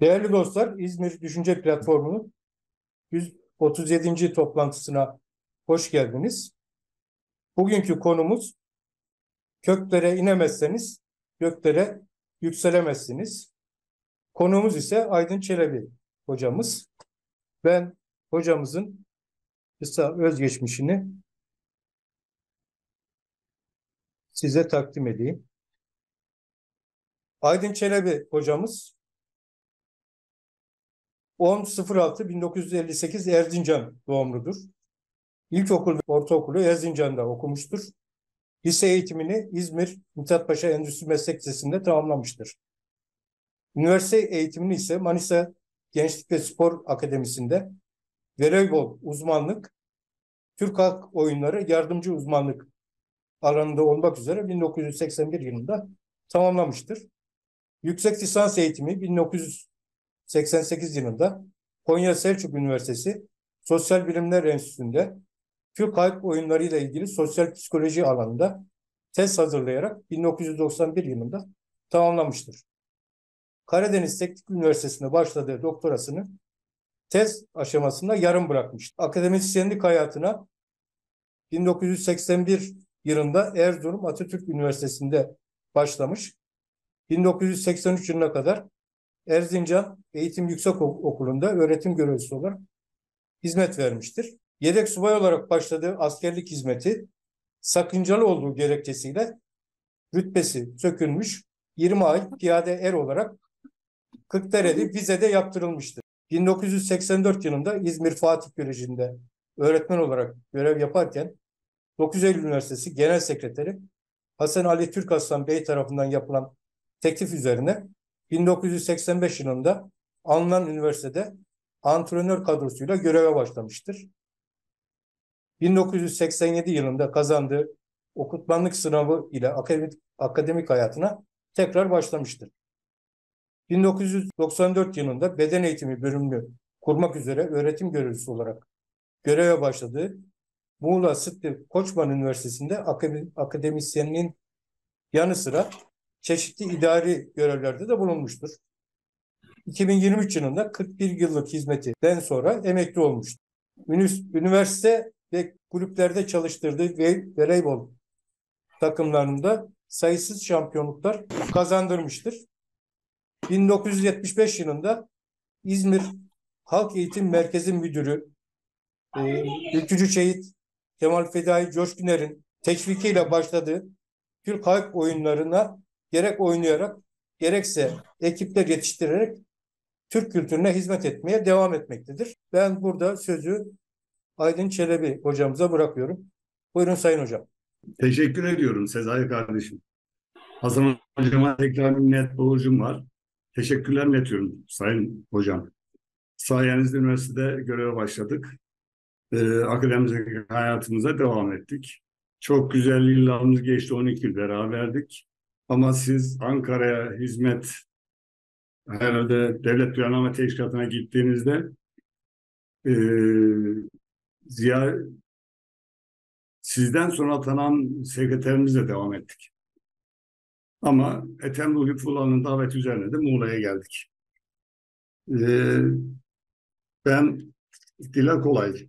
Değerli dostlar, İzmir Düşünce Platformu'nun 137. toplantısına hoş geldiniz. Bugünkü konumuz köklere inemezseniz göklere yükselemezsiniz. Konuğumuz ise Aydın Çelebi hocamız. Ben hocamızın kısa özgeçmişini size takdim edeyim. Aydın Çelebi hocamız 10.06.1958 Erzincan doğumludur. İlkokul ve ortaokulu Erzincan'da okumuştur. Lise eğitimini İzmir Mithatpaşa Endüstri Meslek Lisesi'nde tamamlamıştır. Üniversite eğitimini ise Manisa Gençlik ve Spor Akademisi'nde voleybol uzmanlık, Türk Halk Oyunları yardımcı uzmanlık alanında olmak üzere 1981 yılında tamamlamıştır. Yüksek lisans eğitimi 1988 yılında Konya Selçuk Üniversitesi Sosyal Bilimler Enstitüsü'nde Türk Halk Oyunları ile ilgili sosyal psikoloji alanında tez hazırlayarak 1991 yılında tamamlamıştır. Karadeniz Teknik Üniversitesi'nde başladığı doktorasını tez aşamasında yarım bırakmıştır. Akademisyenlik hayatına 1981 yılında Erzurum Atatürk Üniversitesi'nde başlamış. 1983 yılına kadar Erzincan Eğitim Yüksekokulu'nda öğretim görevlisi olarak hizmet vermiştir. Yedek subay olarak başladığı askerlik hizmeti sakıncalı olduğu gerekçesiyle rütbesi sökülmüş, 20 ay piyade er olarak Kırklareli Vize'de yaptırılmıştır. 1984 yılında İzmir Fatih Koleji'nde öğretmen olarak görev yaparken 9 Eylül Üniversitesi Genel Sekreteri Hasan Ali Türkaslan Bey tarafından yapılan teklif üzerine 1985 yılında alınan üniversitede antrenör kadrosuyla göreve başlamıştır. 1987 yılında kazandığı okutmanlık sınavı ile akademik hayatına tekrar başlamıştır. 1994 yılında beden eğitimi bölümünü kurmak üzere öğretim görevlisi olarak göreve başladığı Muğla Sıtkı Koçman Üniversitesi'nde akademisyenliğin yanı sıra çeşitli idari görevlerde de bulunmuştur. 2023 yılında 41 yıllık hizmetinden sonra emekli olmuştur. Üniversite ve kulüplerde çalıştırdığı voleybol takımlarında sayısız şampiyonluklar kazandırmıştır. 1975 yılında İzmir Halk Eğitim Merkezi Müdürü Ülkücü Şehit Kemal Fedai Coşkuner'in teşvikiyle başladığı Türk halk oyunlarına gerek oynayarak gerekse ekipler yetiştirerek Türk kültürüne hizmet etmeye devam etmektedir. Ben burada sözü Aydın Çelebi hocamıza bırakıyorum. Buyurun Sayın Hocam. Teşekkür ediyorum Sezai kardeşim. Hasan Hocama tekrar minnet borcum var. Teşekkürler iletiyorum Sayın Hocam. Sayenizde üniversitede göreve başladık. Akademik hayatımıza devam ettik. Çok güzel yıllarımız geçti, 12 yıl beraberdik. Ama siz Ankara'ya hizmet, herhalde Devlet Planlama Teşkilatı'na gittiğinizde sizden sonra atanan sekreterimizle devam ettik. Ama Ethem Ruhi Fulan'ın daveti üzerine de Muğla'ya geldik. Ben dile kolay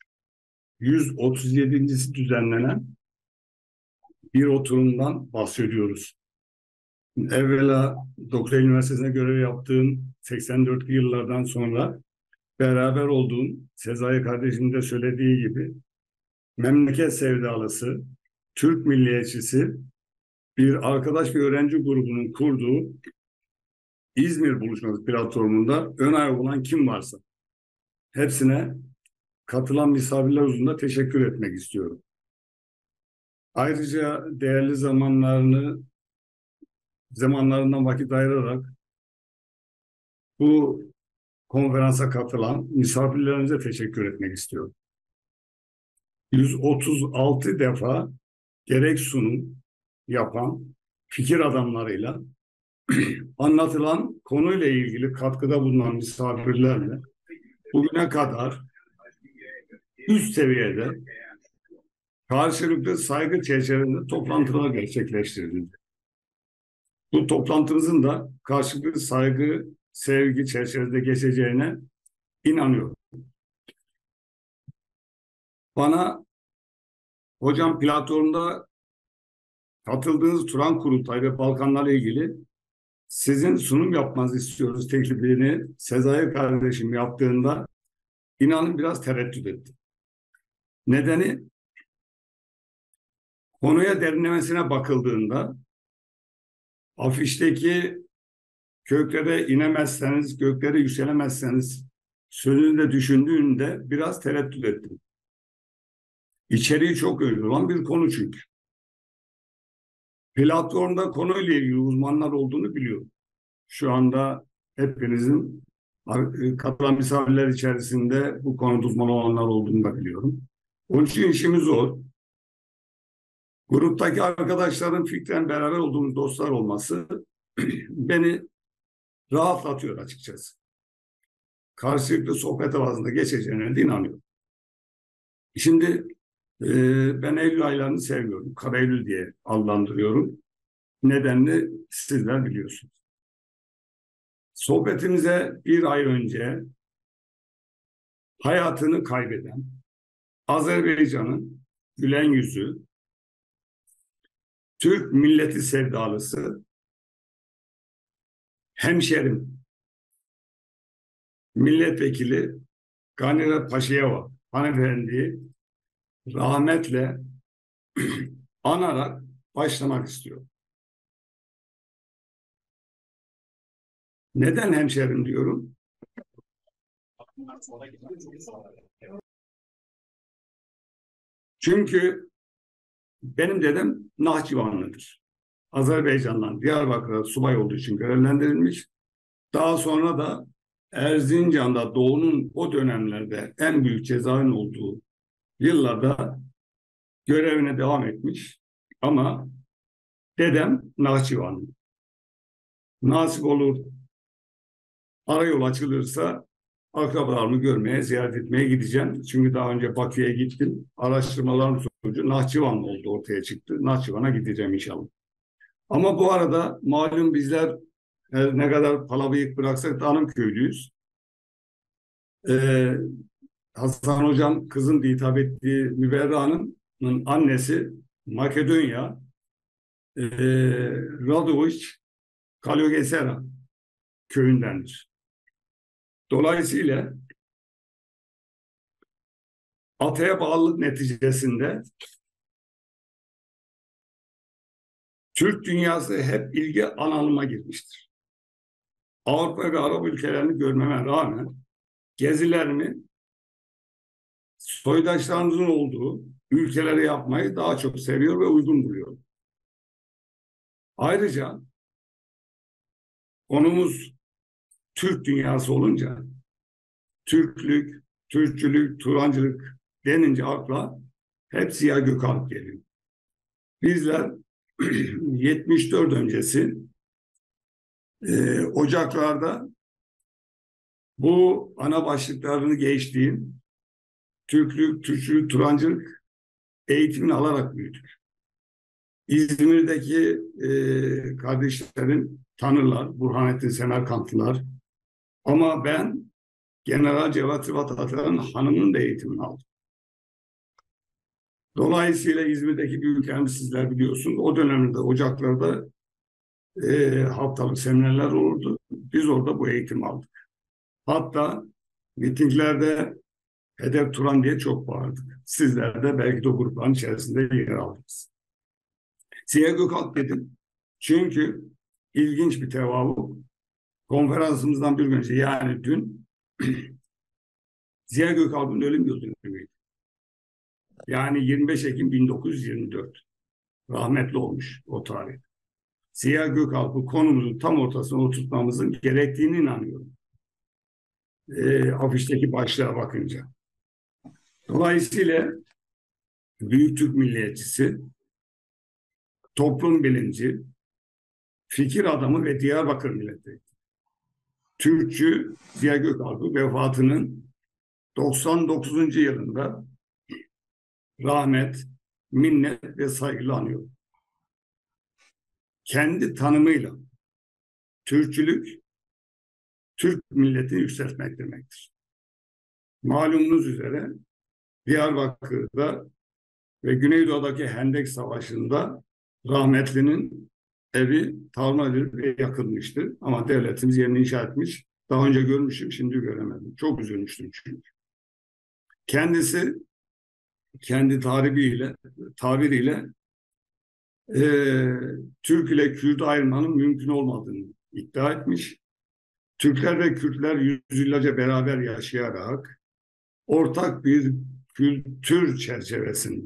137.si düzenlenen bir oturumdan bahsediyoruz. Evvela 9 Eylül Üniversitesi'ne görev yaptığım 84'lü yıllardan sonra beraber olduğum Sezai kardeşimin de söylediği gibi memleket sevdalısı, Türk milliyetçisi bir arkadaş ve öğrenci grubunun kurduğu İzmir Buluşması platformunda ön ayak olan kim varsa hepsine katılan misafirler huzurunda teşekkür etmek istiyorum. Ayrıca değerli zamanlarından vakit ayırarak bu konferansa katılan misafirlerimize teşekkür etmek istiyorum. 136 defa gerek sunum yapan fikir adamlarıyla anlatılan konuyla ilgili katkıda bulunan misafirlerle bugüne kadar üst seviyede karşılıklı saygı çerçevesinde toplantılar gerçekleştirildi. Bu toplantımızın da karşılıklı saygı sevgi çerçevesinde geçeceğine inanıyorum. Bana hocam platformda katıldığınız Turan Kurultay ve Balkanlarla ilgili sizin sunum yapmanızı istiyoruz teklifini Sezai kardeşim yaptığında inanın biraz tereddüt ettim. Nedeni konuya derinlemesine bakıldığında afişteki köklere inemezseniz, göklere yükselemezseniz sözünü de düşündüğünde biraz tereddüt ettim. İçeriği çok önemli olan bir konu çünkü. Platformda konuyla ilgili uzmanlar olduğunu biliyorum. Şu anda hepinizin katılan misafirler içerisinde bu konuda uzman olanlar olduğunu da biliyorum. Onun için işimiz zor. Gruptaki arkadaşların fikren beraber olduğumuz dostlar olması beni rahatlatıyor açıkçası. Karşılıklı sohbet havasında geçeceğine de inanıyorum. Şimdi ben Eylül aylarını sevmiyorum. Kara Eylül diye adlandırıyorum. Nedenini sizler biliyorsunuz. Sohbetimize bir ay önce hayatını kaybeden Azerbaycan'ın gülen yüzü, Türk milleti sevdalısı, hemşerim, milletvekili Ganira Paşayeva hanımefendi rahmetle anarak başlamak istiyorum. Neden hemşerim diyorum? Çünkü benim dedem Nahçıvanlıdır. Azerbaycan'dan Diyarbakır'a subay olduğu için görevlendirilmiş. Daha sonra da Erzincan'da Doğu'nun o dönemlerde en büyük cezaevinin olduğu yıllarda görevine devam etmiş. Ama dedem Nahçıvanlı. Nasip olur, arayol açılırsa akrabalarımı görmeye, ziyaret etmeye gideceğim. Çünkü daha önce Bakü'ye gittim. Araştırmalarım sonucu Nahçıvan oldu, ortaya çıktı. Nahçıvan'a gideceğim inşallah. Ama bu arada malum bizler ne kadar palabıyık bıraksak da hanım köylüyüz. Ee, Hasan Hocam kızım diye hitap ettiği Müberra Hanım'ın annesi Makedonya Radoviç Kalyogesera köyündendir. Dolayısıyla ataya bağlılık neticesinde Türk dünyası hep ilgi analıma girmiştir. Avrupa ve Arap ülkelerini görmeme rağmen gezilerimi soydaşlarımızın olduğu ülkelere yapmayı daha çok seviyor ve uygun buluyor. Ayrıca konumuz Türk dünyası olunca Türklük, Türkçülük, Turancılık denince akla hep Ziya Gökalp geliyor. Bizler 74 öncesi ocaklarda bu ana başlıklarını geçtiğim Türklük, Türkçülük, Turancılık eğitimini alarak büyüdük. İzmir'deki kardeşlerim tanırlar, Burhanettin Semerkantlılar. Ama ben General Cevat Rıfat Atatürk'ün hanımının da eğitimini aldım. Dolayısıyla İzmir'deki büyüklerimiz sizler biliyorsunuz. O dönemde ocaklarda haftalık seminerler olurdu. Biz orada bu eğitimi aldık. Hatta mitinglerde Hedef Turan diye çok bağırdık. Sizler de belki de o grupların içerisinde yer aldınız. Ziya Gökalp dedim. Çünkü ilginç bir tevafuk. Konferansımızdan bir gün önce yani dün Ziya Gökalp'ın ölüm yıl dönümüydü. Yani 25 Ekim 1924. Rahmetli olmuş o tarih. Ziya Gökalp'ı konumuzun tam ortasına oturtmamızın gerektiğini inanıyorum. Afişteki başlığa bakınca. Dolayısıyla Büyük Türk milliyetçisi, toplum bilimci, fikir adamı ve Diyarbakır milletvekili. Türkçü Ziya Gökalp'ı vefatının 99. yılında rahmet, minnet ve saygıyla anıyor. Kendi tanımıyla Türkçülük, Türk milletini yükseltmek demektir. Malumunuz üzere Diyarbakır'da ve Güneydoğu'daki Hendek Savaşı'nda rahmetlinin evi talan edilip ve yakılmıştı. Ama devletimiz yerini inşa etmiş. Daha önce görmüştüm, şimdi göremedim. Çok üzülmüştüm çünkü. Kendisi kendi tabiriyle Türk ile Kürt ayırmanın mümkün olmadığını iddia etmiş. Türkler ve Kürtler yüzyıllarca beraber yaşayarak ortak bir kültür çerçevesinde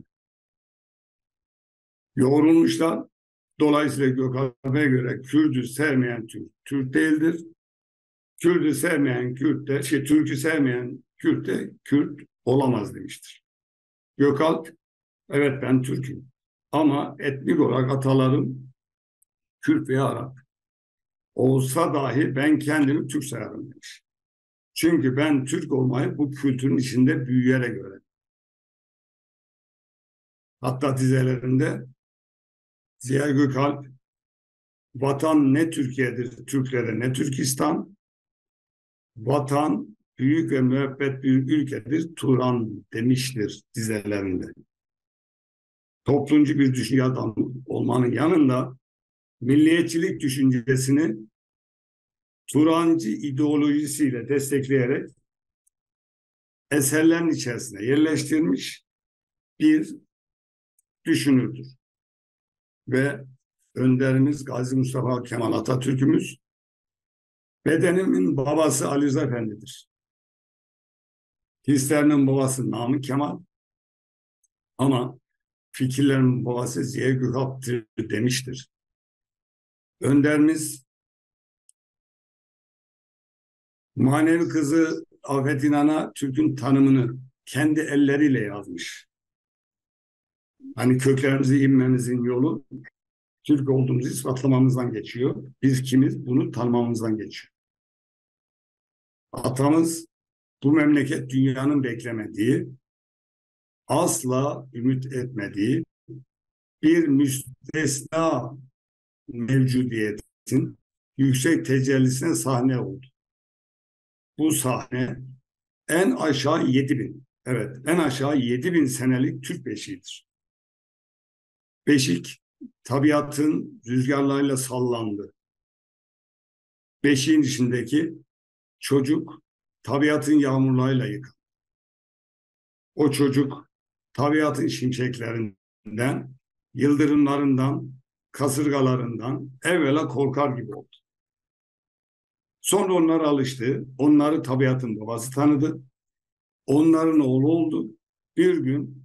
yoğrulmuşlar. Dolayısıyla Gökalp'e göre Kürt'ü sevmeyen Türk, Türk değildir. Kürt'ü sevmeyen Kürt de, Türk'ü sevmeyen Kürt de Kürt olamaz demiştir. Gökalp, evet ben Türk'üm ama etnik olarak atalarım Kürt veya Arap. Olsa dahi ben kendimi Türk sayarım demiş. Çünkü ben Türk olmayı bu kültürün içinde büyüyerek öğrendim. Hatta dizelerinde Ziya Gökalp, vatan ne Türkiye'dir Türklere ne Türkistan, vatan büyük ve müebbet bir ülkedir Turan demiştir dizelerinde. Toplumcu bir düşünce adamı olmanın yanında milliyetçilik düşüncesini Turancı ideolojisiyle destekleyerek eserlerin içerisine yerleştirmiş bir düşünürdür. Ve önderimiz Gazi Mustafa Kemal Atatürk'ümüz bedenimin babası Ali Rıza Efendi'dir. Hislerinin babası Namık Kemal ama fikirlerin babası Ziya Gökalp'tır demiştir. Önderimiz manevi kızı Afet İnan'a Türk'ün tanımını kendi elleriyle yazmış. Hani köklerimizi inmemizin yolu Türk olduğumuzu ispatlamamızdan geçiyor. Biz kimiz bunu tanımamızdan geçiyor. Atamız bu memleket dünyanın beklemediği, asla ümit etmediği bir müstesna mevcudiyetin yüksek tecellisine sahne oldu. Bu sahne en aşağı 7.000, evet en aşağı 7.000 senelik Türk beşiğidir. Beşik tabiatın rüzgarlarıyla sallandı. Beşiğin içindeki çocuk tabiatın yağmurlarıyla yıkandı. O çocuk tabiatın şimşeklerinden, yıldırımlarından, kasırgalarından evvela korkar gibi oldu. Sonra onlara alıştı. Onları tabiatın babası tanıdı. Onların oğlu oldu. Bir gün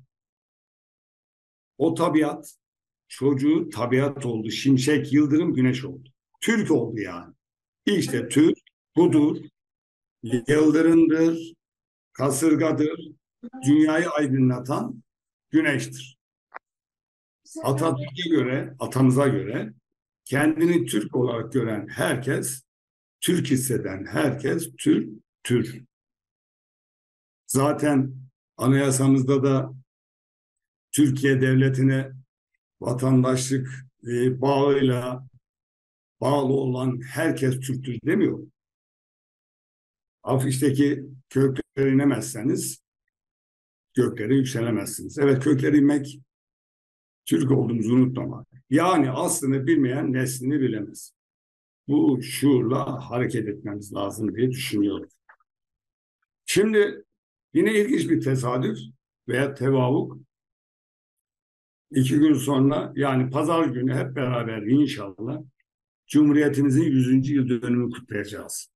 o tabiat çocuğu tabiat oldu. Şimşek, yıldırım, güneş oldu. Türk oldu yani. İşte Türk budur. Yıldırımdır, kasırgadır, dünyayı aydınlatan güneştir. Atatürk'e göre, atamıza göre kendini Türk olarak gören herkes, Türk hisseden herkes Türk. Zaten anayasamızda da Türkiye Devleti'ne vatandaşlık bağlı olan herkes Türktür demiyor. Afişteki köklere inemezseniz göklere yükselemezsiniz. Evet, köklere inmek Türk olduğumuzu unutmamak. Yani aslını bilmeyen neslini bilemez. Bu şuurla hareket etmemiz lazım diye düşünüyorum. Şimdi yine ilginç bir tesadüf veya tevafuk. 2 gün sonra yani pazar günü hep beraber inşallah Cumhuriyetimizin 100. yıl dönümünü kutlayacağız.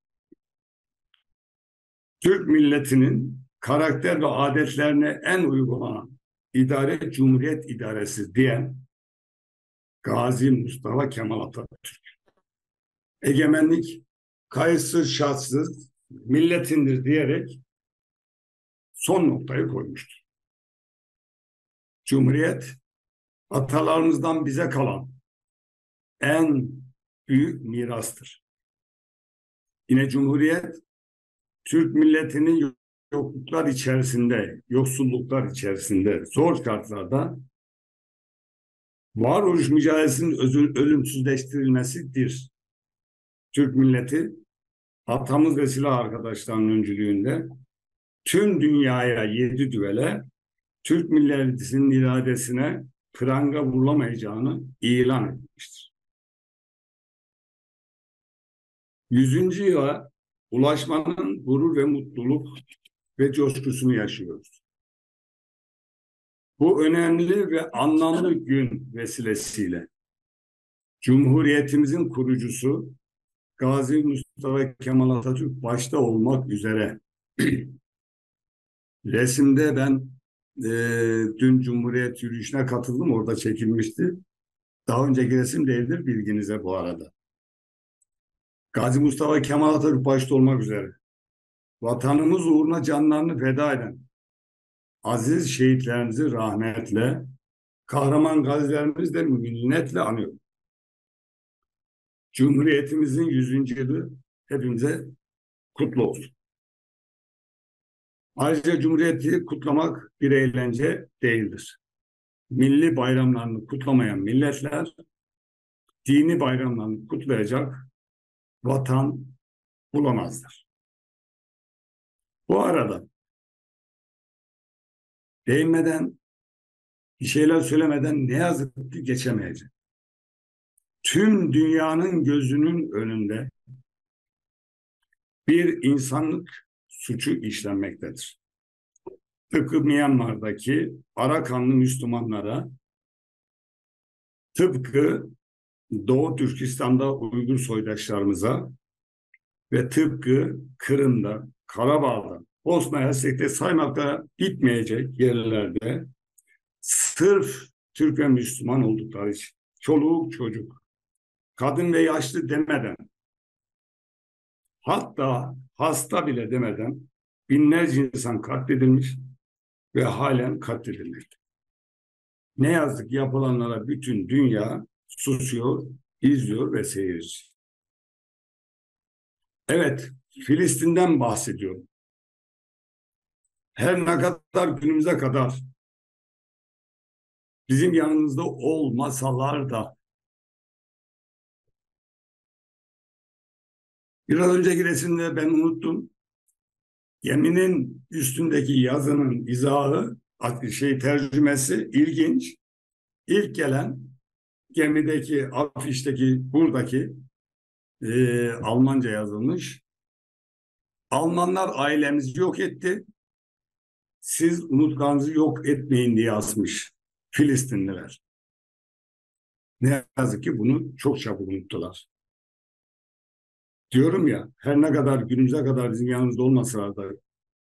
Türk milletinin karakter ve adetlerine en uygulanan idare Cumhuriyet idaresi diyen Gazi Mustafa Kemal Atatürk. Egemenlik kayıtsız şartsız milletindir diyerek son noktayı koymuştur. Cumhuriyet atalarımızdan bize kalan en büyük mirastır. Yine Cumhuriyet Türk milletinin yoksulluklar içerisinde, zor şartlarda varoluş mücadelesinin ölümsüzleştirilmesidir. Türk milleti atamız ve silah arkadaşlarının öncülüğünde tüm dünyaya 7 düvele Türk milletinin iradesine pranga vurulamayacağını ilan etmiştir. 100. yıla ulaşmanın gurur ve mutluluk ve coşkusunu yaşıyoruz. Bu önemli ve anlamlı gün vesilesiyle Cumhuriyetimizin kurucusu Gazi Mustafa Kemal Atatürk başta olmak üzere resimde ben dün Cumhuriyet yürüyüşüne katıldım, orada çekilmişti. Daha önceki resim değildir, bilginize bu arada. Gazi Mustafa Kemal Atatürk başta olmak üzere vatanımız uğruna canlarını feda eden aziz şehitlerimizi rahmetle, kahraman gazilerimizi de minnetle anıyorum. Cumhuriyetimizin 100. yılı hepimize kutlu olsun. Ayrıca Cumhuriyeti kutlamak bir eğlence değildir. Milli bayramlarını kutlamayan milletler, dini bayramlarını kutlayacak vatan bulamazlar. Bu arada değinmeden, bir şeyler söylemeden ne yazık ki geçemeyeceğim. Tüm dünyanın gözünün önünde bir insanlık suçu işlenmektedir. Tıpkı Myanmar'daki Arakanlı Müslümanlara, tıpkı Doğu Türkistan'da Uygur soydaşlarımıza ve tıpkı Kırım'da, Karabağ'da, Bosna Hersek'te saymakta bitmeyecek yerlerde sırf Türk ve Müslüman oldukları için çoluk çocuk, kadın ve yaşlı demeden, hatta hasta bile demeden binlerce insan katledilmiş ve halen katledilmekte. Ne yazık ki yapılanlara bütün dünya susuyor, izliyor ve seyirci. Evet, Filistin'den bahsediyorum. Her ne kadar günümüze kadar bizim yanımızda olmasalar da biraz önceki resimde ben unuttum. Geminin üstündeki yazının izahı, tercümesi ilginç. İlk gelen gemideki, afişteki, buradaki Almanca yazılmış. Almanlar ailemizi yok etti. Siz unutkanınızı yok etmeyin diye asmış Filistinliler. Ne yazık ki bunu çok çabuk unuttular. Diyorum ya, her ne kadar günümüze kadar bizim yanımızda olmasalar da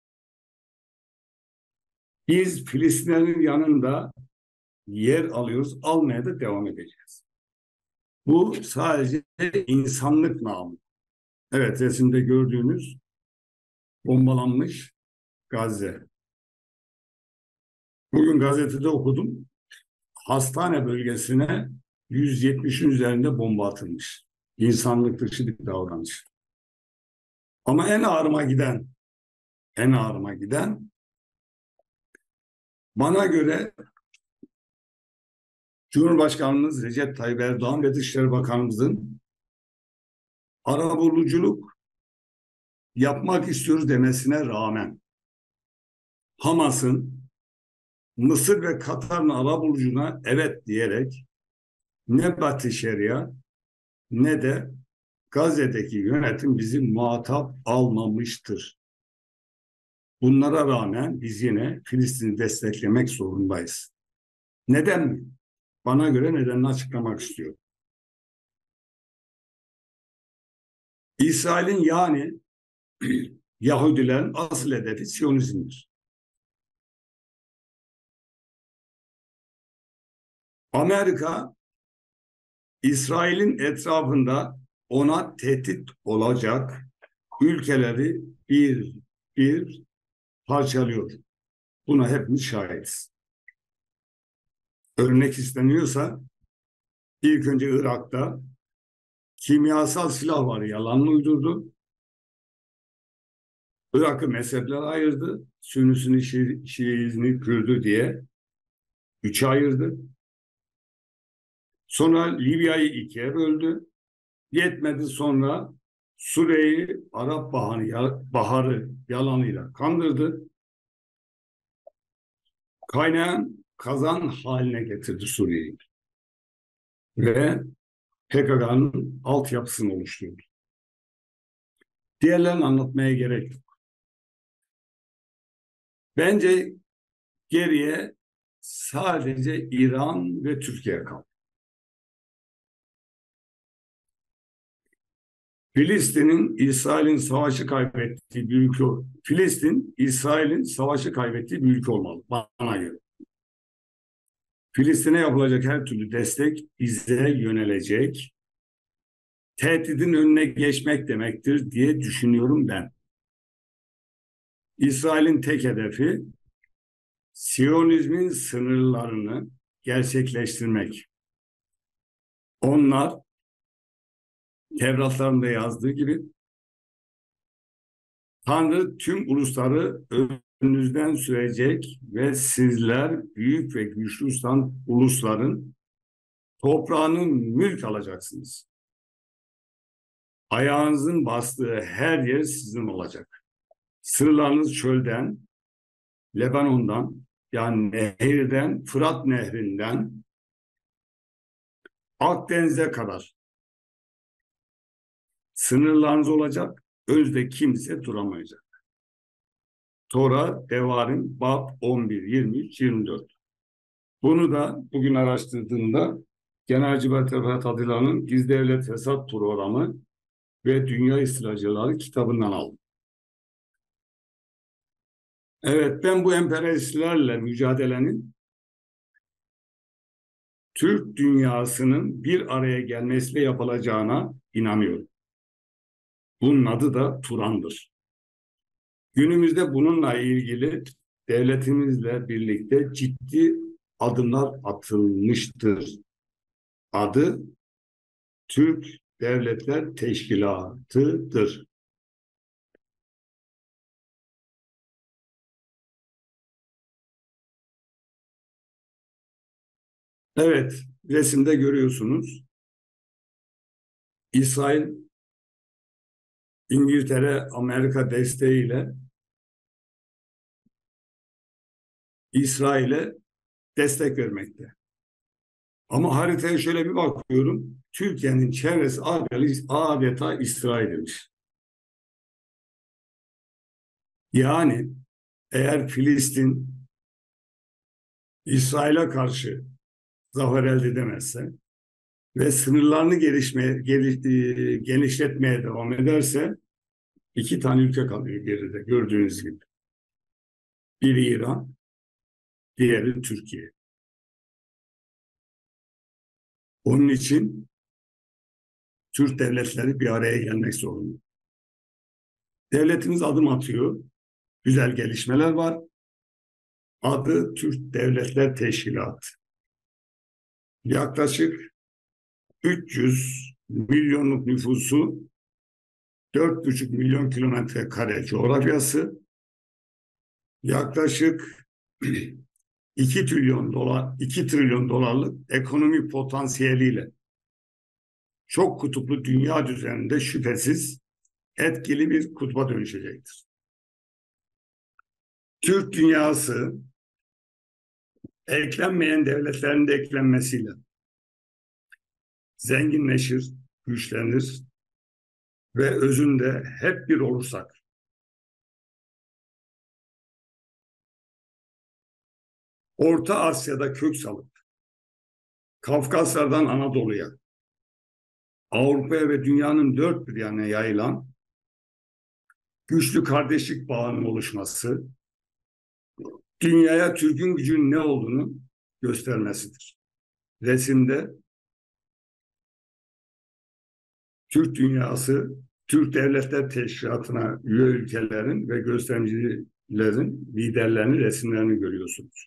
biz Filistinlerin yanında yer alıyoruz, almaya da devam edeceğiz. Bu sadece insanlık namı. Evet, resimde gördüğünüz bombalanmış Gazze. Bugün gazetede okudum. Hastane bölgesine 170'in üzerinde bomba atılmış. İnsanlık dışı bir davranış. Ama en ağrıma giden bana göre Cumhurbaşkanımız Recep Tayyip Erdoğan ve Dışişleri Bakanımızın arabuluculuk yapmak istiyoruz demesine rağmen Hamas'ın Mısır ve Katar'ın arabulucuna evet diyerek ne Batı Şeria ne de Gazze'deki yönetim bizi muhatap almamıştır. Bunlara rağmen biz yine Filistin'i desteklemek zorundayız. Neden mi? Bana göre nedenini açıklamak istiyorum. İsrail'in yani Yahudilerin asıl hedefi Siyonizmdir. Amerika, İsrail'in etrafında ona tehdit olacak ülkeleri bir bir parçalıyor. Buna hepimiz şahidiz. Örnek isteniyorsa ilk önce Irak'ta kimyasal silah var, yalanını uydurdu. Irak'ı mezheplere ayırdı. Sünnisini, Şiisini, Kürdü diye 3'e ayırdı. Sonra Libya'yı 2'ye böldü. Yetmedi, sonra Suriye'yi Arap Baharı yalanıyla kandırdı. Kaynayan kazan haline getirdi Suriye'yi ve PKK'nın altyapısını oluşturdu. Diğerlerini anlatmaya gerek yok. Bence geriye sadece İran ve Türkiye kaldı. Filistin'in İsrail'in savaşı kaybettiği bir ülke, Filistin İsrail'in savaşı kaybettiği bir ülke olmalı bana göre. Filistin'e yapılacak her türlü destek bize yönelecek, tehdidin önüne geçmek demektir diye düşünüyorum ben. İsrail'in tek hedefi Siyonizmin sınırlarını gerçekleştirmek. Onlar Tevratlarında yazdığı gibi Tanrı tüm ulusları önünüzden sürecek ve sizler büyük ve güçlü ulusların toprağını mülk alacaksınız. Ayağınızın bastığı her yer sizin olacak. Sınırlarınız çölden, Lebanon'dan, yani nehirden, Fırat Nehri'nden Akdeniz'e kadar sınırlarınız olacak. Önünüzde kimse duramayacak. Tora, Devarim, Bab 11, 23, 24. Bunu da bugün araştırdığımda Genelcibat Teferruat Atilla'nın Gizli Devlet Fesat Programı ve Dünya İstilacıları kitabından aldım. Evet, ben bu emperyalistlerle mücadelenin Türk dünyasının bir araya gelmesiyle yapılacağına inanıyorum. Bunun adı da Turan'dır. Günümüzde bununla ilgili devletimizle birlikte ciddi adımlar atılmıştır. Adı Türk Devletler Teşkilatı'dır. Evet, resimde görüyorsunuz. İsrail, İngiltere, Amerika desteğiyle İsrail'e destek vermekte. Ama haritaya şöyle bir bakıyorum. Türkiye'nin çevresi adeta İsrail'miş. Yani eğer Filistin İsrail'e karşı zafer elde edemezse ve sınırlarını genişletmeye devam ederse iki tane ülke kalıyor geride gördüğünüz gibi. Biri İran, diğeri Türkiye. Onun için Türk devletleri bir araya gelmek zorunda. Devletimiz adım atıyor. Güzel gelişmeler var. Adı Türk Devletler Teşkilatı. Yaklaşık 300 milyonluk nüfusu, 4,5 milyon kilometre kare coğrafyası, yaklaşık 2 trilyon dolarlık ekonomik potansiyeliyle çok kutuplu dünya düzeninde şüphesiz etkili bir kutba dönüşecektir. Türk dünyası eklenmeyen devletlerin de eklenmesiyle zenginleşir, güçlenir ve özünde hep bir olursak Orta Asya'da kök salıp Kafkaslardan Anadolu'ya, Avrupa'ya ve dünyanın dört bir yanına yayılan güçlü kardeşlik bağının oluşması, dünyaya Türk'ün gücünün ne olduğunu göstermesidir. Resimde Türk dünyası, Türk Devletler Teşkilatı'na üye ülkelerin ve gözlemcilerin liderlerinin resimlerini görüyorsunuz.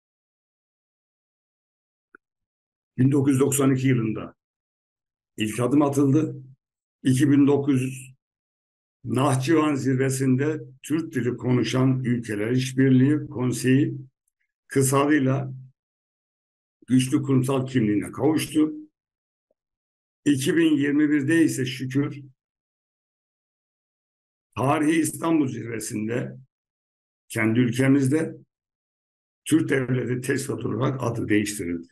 1992 yılında ilk adım atıldı. 2009 Nahçıvan zirvesinde Türk dili konuşan ülkeler İşbirliği Konseyi kısalıyla güçlü kurumsal kimliğine kavuştu. 2021'de ise şükür Tarihi İstanbul Zirvesi'nde kendi ülkemizde Türk Devleti Teşkilatı olarak adı değiştirildi.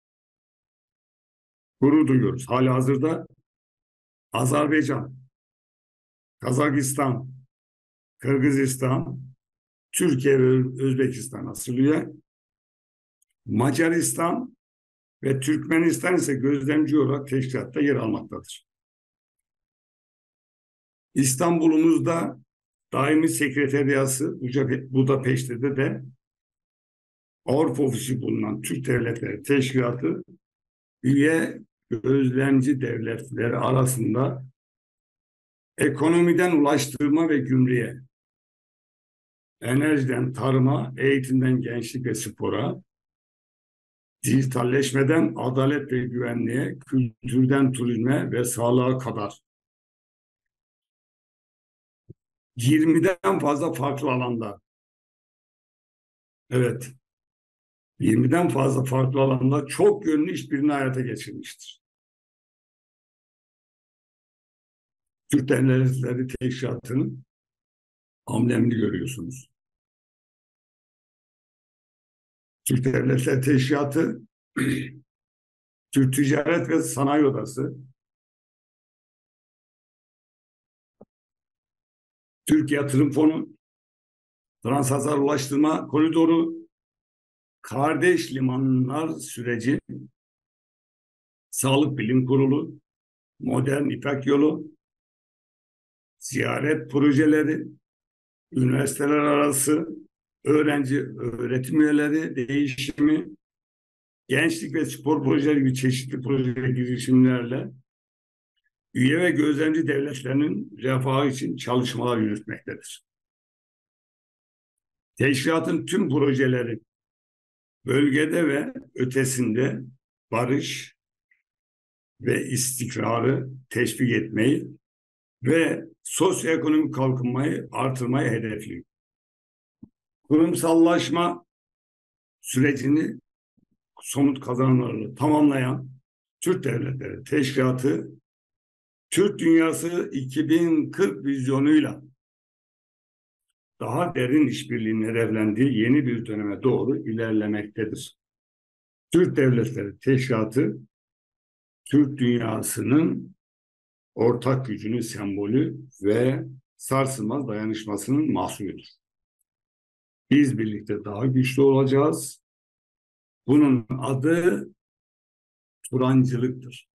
Gurur duyuyoruz. Halihazırda Azerbaycan, Kazakistan, Kırgızistan, Türkiye ve Özbekistan asıl üye, Macaristan ve Türkmenistan ise gözlemci olarak teşkilatta yer almaktadır. İstanbul'umuzda daimi sekreteriyası Budapeşte'de de Avrupa Ofisi bulunan Türk Devletleri Teşkilatı üye gözlemci devletleri arasında ekonomiden ulaştırma ve gümrüğe, enerjiden tarıma, eğitimden gençlik ve spora, dijitalleşmeden adalet ve güvenliğe, kültürden turizme ve sağlığa kadar 20'den fazla farklı alanda, evet, 20'den fazla farklı alanda çok yönlü işbirliğini hayata geçirmiştir. Türk Devletleri Teşkilatı'nın amblemini görüyorsunuz. Türk Devletleri Teşkilatı, Türk Ticaret ve Sanayi Odası, Türk Yatırım Fonu, Trans-Hazar Ulaştırma Koridoru, Kardeş Limanlar Süreci, Sağlık Bilim Kurulu, Modern İpek Yolu, ziyaret projeleri, üniversiteler arası öğrenci öğretim üyeleri değişimi, gençlik ve spor projeleri gibi çeşitli proje girişimlerle üye ve gözlemci devletlerinin refahı için çalışmalar yürütmektedir. Teşkilatın tüm projeleri bölgede ve ötesinde barış ve istikrarı teşvik etmeyi ve sosyoekonomik kalkınmayı artırmayı hedefliyor. Kurumsallaşma sürecini somut kazanımlarla tamamlayan Türk Devletleri Teşkilatı, Türk Dünyası 2040 vizyonuyla daha derin işbirliğinin hedeflendiği yeni bir döneme doğru ilerlemektedir. Türk Devletleri Teşkilatı, Türk dünyasının ortak gücünün sembolü ve sarsılmaz dayanışmasının mahsulüdür. Biz birlikte daha güçlü olacağız. Bunun adı Turancılıktır.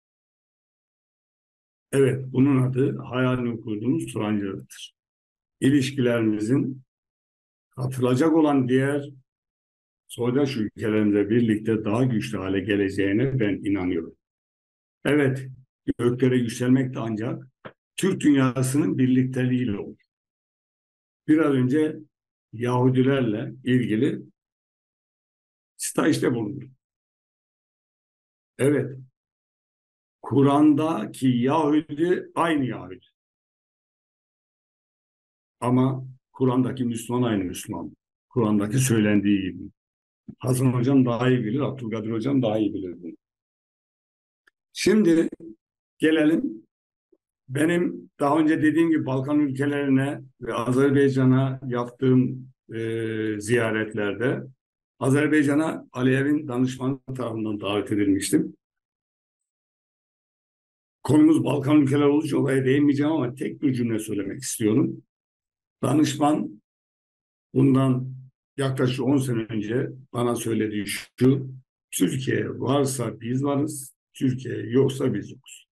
Evet, bunun adı hayalini kurduğumuz Turancılıktır. İlişkilerimizin katılacak olan diğer soydaş ülkelerimizle birlikte daha güçlü hale geleceğine ben inanıyorum. Evet, göklere yükselmek de ancak Türk dünyasının birlikteliğiyle olur. Biraz önce Yahudilerle ilgili stajda bulundum. Evet, Kur'an'daki Yahudi aynı Yahudi. Ama Kur'an'daki Müslüman aynı Müslüman. Kur'an'daki söylendiği gibi. Hasan Hocam daha iyi bilir, Abdülkadir Hocam daha iyi bilir bunu. Şimdi gelelim, benim daha önce dediğim gibi Balkan ülkelerine ve Azerbaycan'a yaptığım ziyaretlerde Azerbaycan'a Aliyev'in danışmanı tarafından davet edilmiştim. Konumuz Balkan ülkeleri olunca olaya değinmeyeceğim ama tek bir cümle söylemek istiyorum. Danışman bundan yaklaşık 10 sene önce bana söylediği şu: Türkiye varsa biz varız, Türkiye yoksa biz yokuz.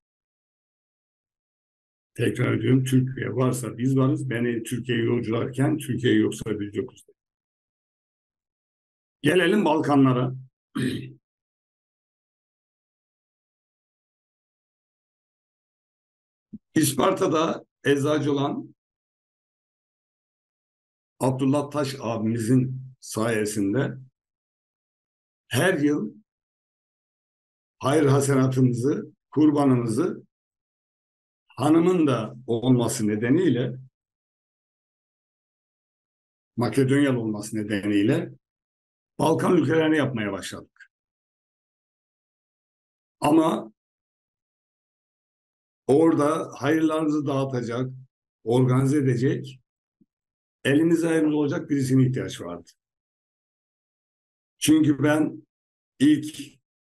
Tekrar ediyorum, Türkiye varsa biz varız, beni Türkiye'ye yolcularken Türkiye yoksa biz yokuz. Gelelim Balkanlara. İsparta'da eczacı olan Abdullah Taş abimizin sayesinde her yıl hayır hasenatımızı, kurbanımızı hanımın da olması nedeniyle, Makedonyalı olması nedeniyle Balkan ülkelerine yapmaya başladık. Ama orada hayırlarınızı dağıtacak, organize edecek, elimize ayarımız olacak birisine ihtiyaç vardı. Çünkü ben ilk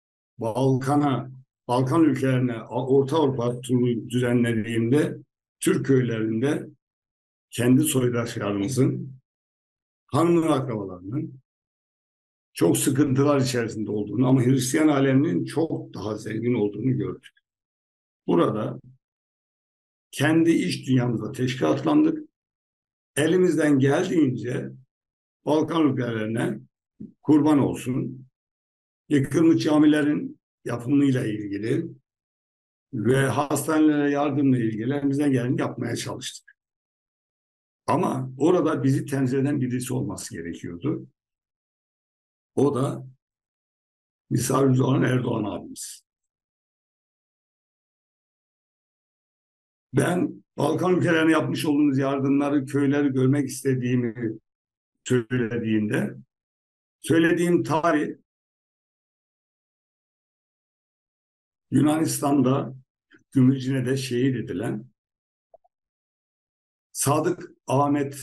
Balkan ülkelerine, Orta Avrupa turu düzenlediğimde Türk köylerinde kendi soydaşlarımızın, hanım ve akrabalarının çok sıkıntılar içerisinde olduğunu ama Hristiyan aleminin çok daha zengin olduğunu gördük. Burada kendi iç dünyamızda teşkilatlandık. Elimizden geldiğince Balkan ülkelerine kurban olsun, yıkılmış camilerin yapımıyla ilgili ve hastanelere yardımla ilgili elimizden geleni yapmaya çalıştık. Ama orada bizi temsil eden birisi olması gerekiyordu. O da misafirimiz olan Erdoğan abimiz. Ben Balkan ülkelerine yapmış olduğumuz yardımları, köyleri görmek istediğimi söylediğim tarih Yunanistan'da Gümülcine'de şehit edilen Sadık Ahmet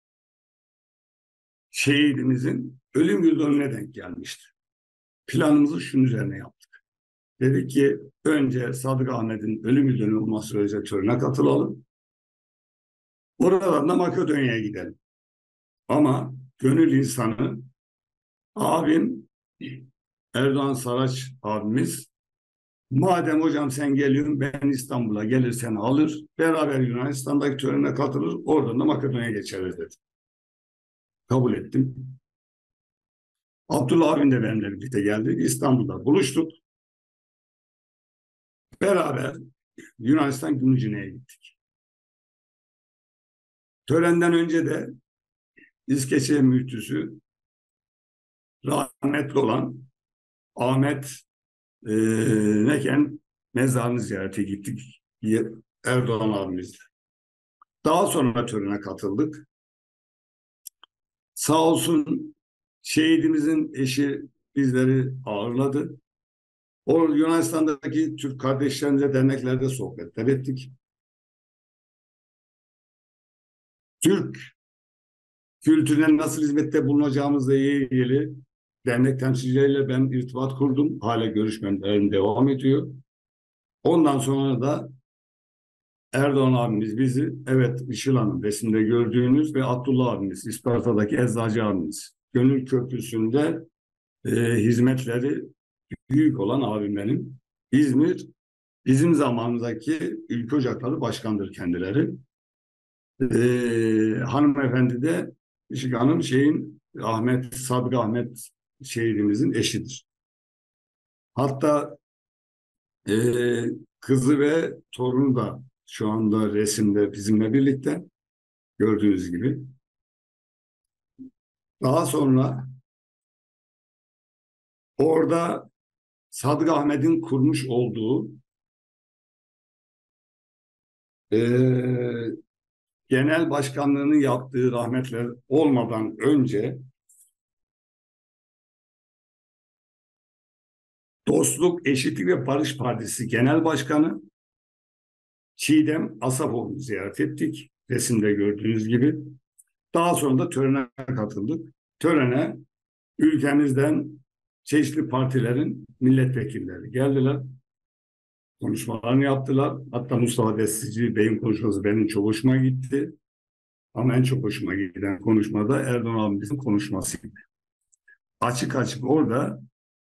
şehidimizin ölüm yıl dönümüne denk gelmişti. Planımızı şunun üzerine yaptık. Dedik ki önce Sadık Ahmet'in ölüm yıl dönümü olması üzere törene katılalım. Oradan da Makedonya'ya gidelim. Ama gönül insanı abim Erdoğan Saraç abimiz, madem hocam sen geliyorsun ben İstanbul'a gelirsen alır, beraber Yunanistan'daki törene katılır, oradan da Makedonya'ya geçeriz dedi. Kabul ettim. Abdullah abim de benimle birlikte geldi. İstanbul'da buluştuk. Beraber Yunanistan Gümülcine'ye gittik. Törenden önce de İskeçe müftüsü rahmetli olan Ahmet Neken mezarını ziyarete gittik Erdoğan abimizle. Daha sonra törene katıldık. Sağ olsun şehidimizin eşi bizleri ağırladı. O Yunanistan'daki Türk kardeşlerimizle derneklerde sohbetler ettik. Türk kültürüne nasıl hizmette bulunacağımızla ilgili dernek temsilcileriyle ben irtibat kurdum. Hala görüşmelerim devam ediyor. Ondan sonra da Erdoğan abimiz bizi, evet Işıl Hanım resimde gördüğünüz ve Abdullah abimiz, İsparta'daki Eczacı abimiz, Gönül Köprüsü'nde hizmetleri büyük olan abim benim. İzmir, bizim zamanımızdaki Ülke Ocakları Başkanıdır kendileri. Hanımefendi de Işık Hanım Sadık Ahmet şehidimizin eşidir. Hatta kızı ve torunu da şu anda resimde bizimle birlikte gördüğünüz gibi. Daha sonra orada Sadık Ahmet'in kurmuş olduğu genel başkanlığını yaptığı rahmetler olmadan önce Dostluk, Eşitlik ve Barış Partisi Genel Başkanı Çiğdem Asapoğlu'nu ziyaret ettik. Resimde gördüğünüz gibi. Daha sonra da törene katıldık. Törene ülkemizden çeşitli partilerin milletvekilleri geldiler. Konuşmalarını yaptılar. Hatta Mustafa Destici Bey'in konuşması benim çok hoşuma gitti. Ama en çok hoşuma giden konuşmada Erdoğan abimizin konuşmasıydı. Açık açık orada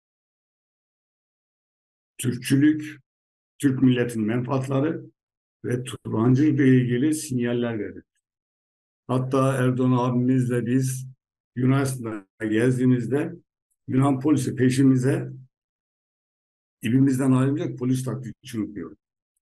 Türkçülük, Türk milletinin menfaatları ve Turancılıkla ilgili sinyaller verdi. Hatta Erdoğan abimizle biz Yunanistan'da gezdiğimizde Yunan polisi peşimize ibimizden ayrılacak polis taklitçi yapıyor.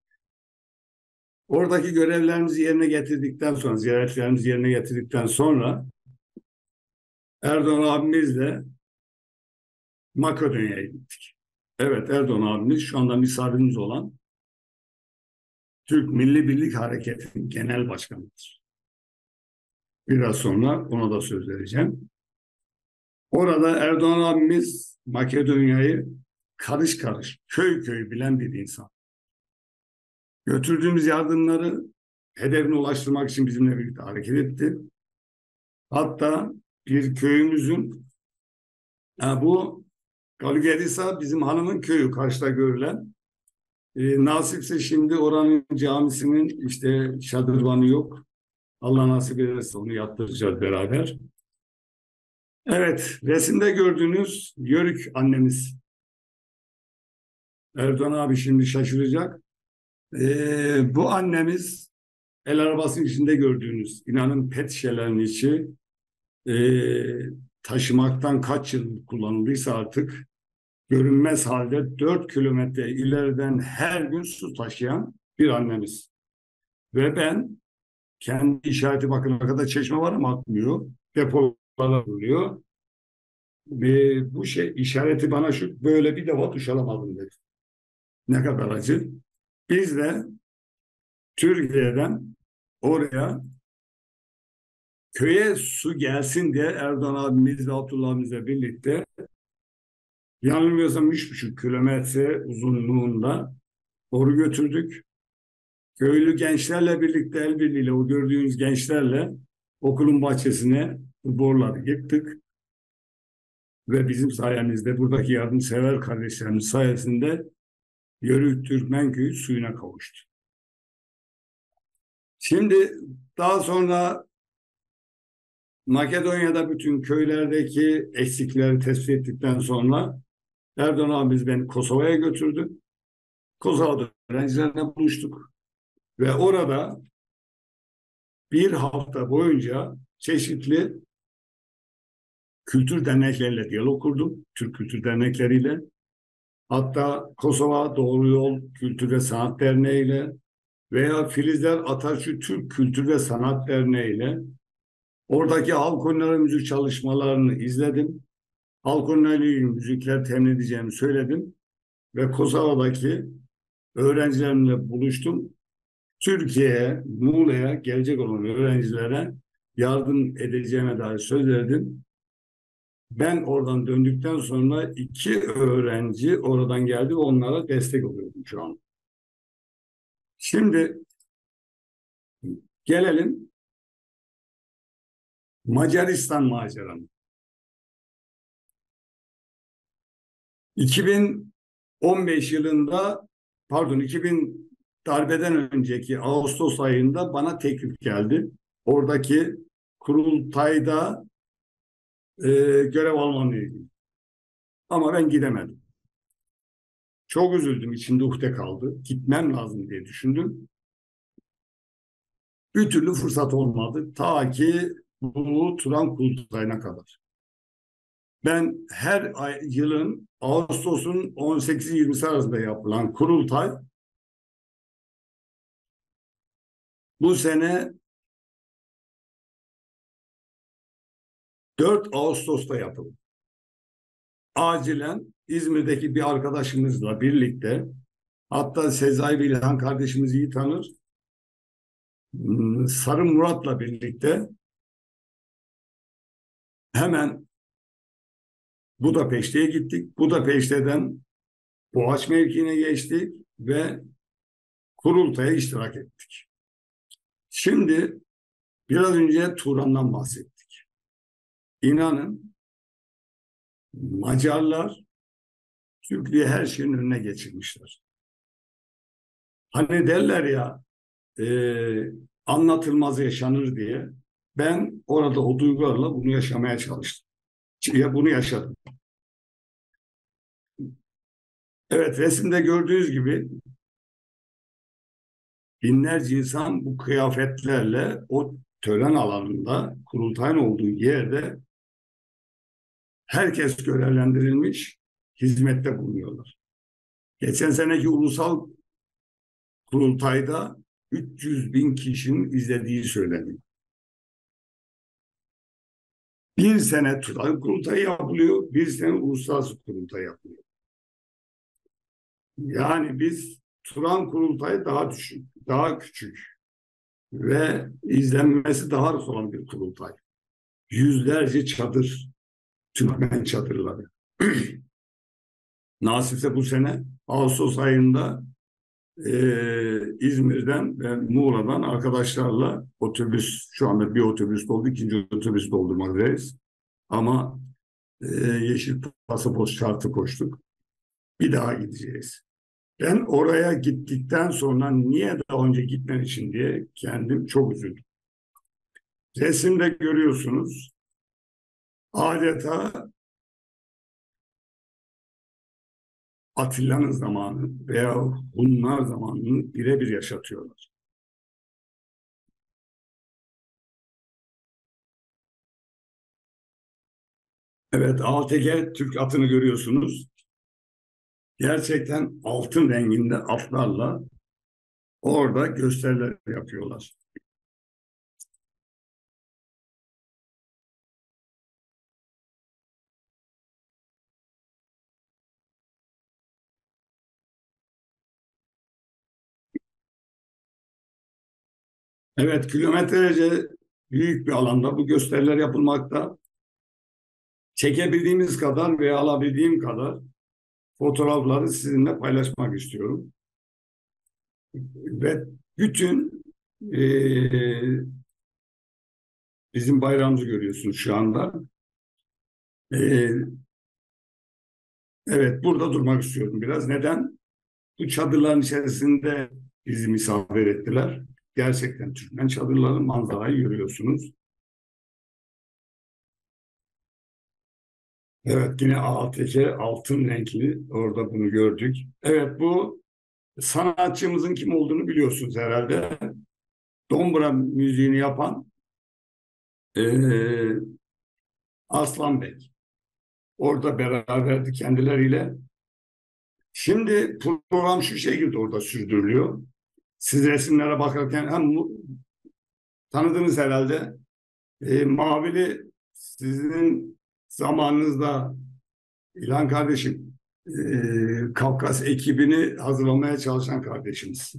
Oradaki görevlerimizi yerine getirdikten sonra, ziyaretlerimizi yerine getirdikten sonra Erdoğan abimizle Makedonya'ya gittik. Evet, Erdoğan abimiz şu anda misafirimiz olan Türk Milli Birlik Hareketi'nin genel başkanıdır. Biraz sonra ona da söz vereceğim. Orada Erdoğan abimiz Makedonya'yı karış karış, köy köy bilen bir insan. Götürdüğümüz yardımları hedefine ulaştırmak için bizimle birlikte hareket etti. Hatta bir köyümüzün, bu Galugerisa bizim hanımın köyü, karşıda görülen. Nasipse şimdi oranın camisinin işte şadırvanı yok. Allah nasip ederse onu yaptıracağız beraber. Evet, resimde gördüğünüz Yörük annemiz. Erdoğan abi şimdi şaşıracak. Bu annemiz el arabasının içinde gördüğünüz, inanın pet şişelerinin içi taşımaktan kaç yıl kullanıldıysa artık görünmez halde 4 kilometre ileriden her gün su taşıyan bir annemiz. Ve ben kendi işareti, bakın arkada çeşme var ama akmıyor. Depolar oluyor. Ve bu işareti bana şu, böyle bir defa duş alamadım dedi. Ne kadar acı. Biz de Türkiye'den oraya köye su gelsin diye Erdoğan abimiz ve Abdullah abimizle birlikte, yanılmıyorsam 3,5 kilometre uzunluğunda boru götürdük. Köylü gençlerle birlikte, el birliğiyle, o gördüğünüz gençlerle okulun bahçesine bu boruları yıktık. Ve bizim sayemizde, buradaki yardımsever kardeşlerimiz sayesinde Yörük Türkmen Köyü suyuna kavuştu. Şimdi daha sonra Makedonya'da bütün köylerdeki eksikleri tespit ettikten sonra Erdoğan abimiz beni Kosova'ya götürdü. Kosova'da öğrencilerle buluştuk. Ve orada bir hafta boyunca çeşitli kültür dernekleriyle diyalog kurdum. Türk kültür dernekleriyle. Hatta Kosova Doğru Yol Kültür ve Sanat Derneği ile veya Filizler Atatürk Türk Kültür ve Sanat Derneği ile oradaki halk oyunları müzik çalışmalarını izledim. Halk oyunlarıyla müzikler temin edeceğimi söyledim. Ve Kosova'daki öğrencilerimle buluştum. Türkiye'ye, Muğla'ya gelecek olan öğrencilere yardım edeceğime dair söz verdim. Ben oradan döndükten sonra 2 öğrenci oradan geldi ve onlara destek oluyorum şu an. Şimdi gelelim Macaristan maceram. 2015 yılında, pardon 2000 darbeden önceki Ağustos ayında bana teklif geldi. Oradaki kurultayda görev almamla ilgili. Ama ben gidemedim. Çok üzüldüm, içimde ukde kaldı. Gitmem lazım diye düşündüm. Bir türlü fırsat olmadı. Ta ki bu Turan kurultayına kadar. Ben her yılın Ağustos'un 18-20'si arasında yapılan kurultay bu sene 4 Ağustos'ta yapıldı. Acilen İzmir'deki bir arkadaşımızla birlikte, hatta Sezai Bilhan kardeşimiz iyi tanır, Sarı Murat'la birlikte hemen Budapeşte'ye gittik. Budapeşte'den Boğaç mevkiine geçtik ve kurultaya iştirak ettik. Şimdi biraz önce Turan'dan bahsettik. İnanın Macarlar Türklüğü her şeyin önüne geçirmişler. Hani derler ya, anlatılmaz yaşanır diye. Ben orada o duygularla bunu yaşamaya çalıştım. Bunu yaşadım. Evet, resimde gördüğünüz gibi binlerce insan bu kıyafetlerle o tören alanında, kurultayın olduğu yerde herkes görevlendirilmiş, hizmette bulunuyorlar. Geçen seneki ulusal kurultayda 300 bin kişinin izlediği söyleniyor. Bir sene Turan kurultayı yapılıyor, bir sene uluslararası kurultay yapılıyor. Yani biz Turan kurultayı daha düşük, daha küçük ve izlenmesi daha az olan bir kurultay. Yüzlerce çadır, Türkmen çadırları. Nasipse bu sene Ağustos ayında İzmir'den ve Muğla'dan arkadaşlarla otobüs, şu anda bir otobüs doldu, ikinci otobüs doldurmaktayız. Ama yeşil pasaport şartı koştuk. Bir daha gideceğiz. Ben oraya gittikten sonra niye daha önce gitmen için diye kendim çok üzüldüm. Resimde görüyorsunuz, adeta Atilla'nın zamanı veya Hunlar zamanını birebir yaşatıyorlar. Evet, ATG Türk atını görüyorsunuz. Gerçekten altın renginde atlarla orada gösteriler yapıyorlar. Evet, kilometrelerce büyük bir alanda bu gösteriler yapılmakta. Çekebildiğimiz kadar ve alabildiğim kadar fotoğrafları sizinle paylaşmak istiyorum. Ve bütün e, bizim bayrağımızı görüyorsunuz şu anda. E, evet, burada durmak istiyorum biraz. Neden? Bu çadırların içerisinde bizi misafir ettiler. Gerçekten Türkmen çadırları, manzarayı görüyorsunuz. Evet, yine ATK altın renkli, orada bunu gördük. Evet, bu sanatçımızın kim olduğunu biliyorsunuz herhalde. Dombra müziğini yapan e, Aslan Bey. Orada beraberdi kendileriyle. Şimdi program şu şekilde orada sürdürülüyor. Siz resimlere bakarken hem tanıdınız herhalde. Mavili sizin zamanınızda İlhan kardeşim, Kafkas ekibini hazırlamaya çalışan kardeşimiz.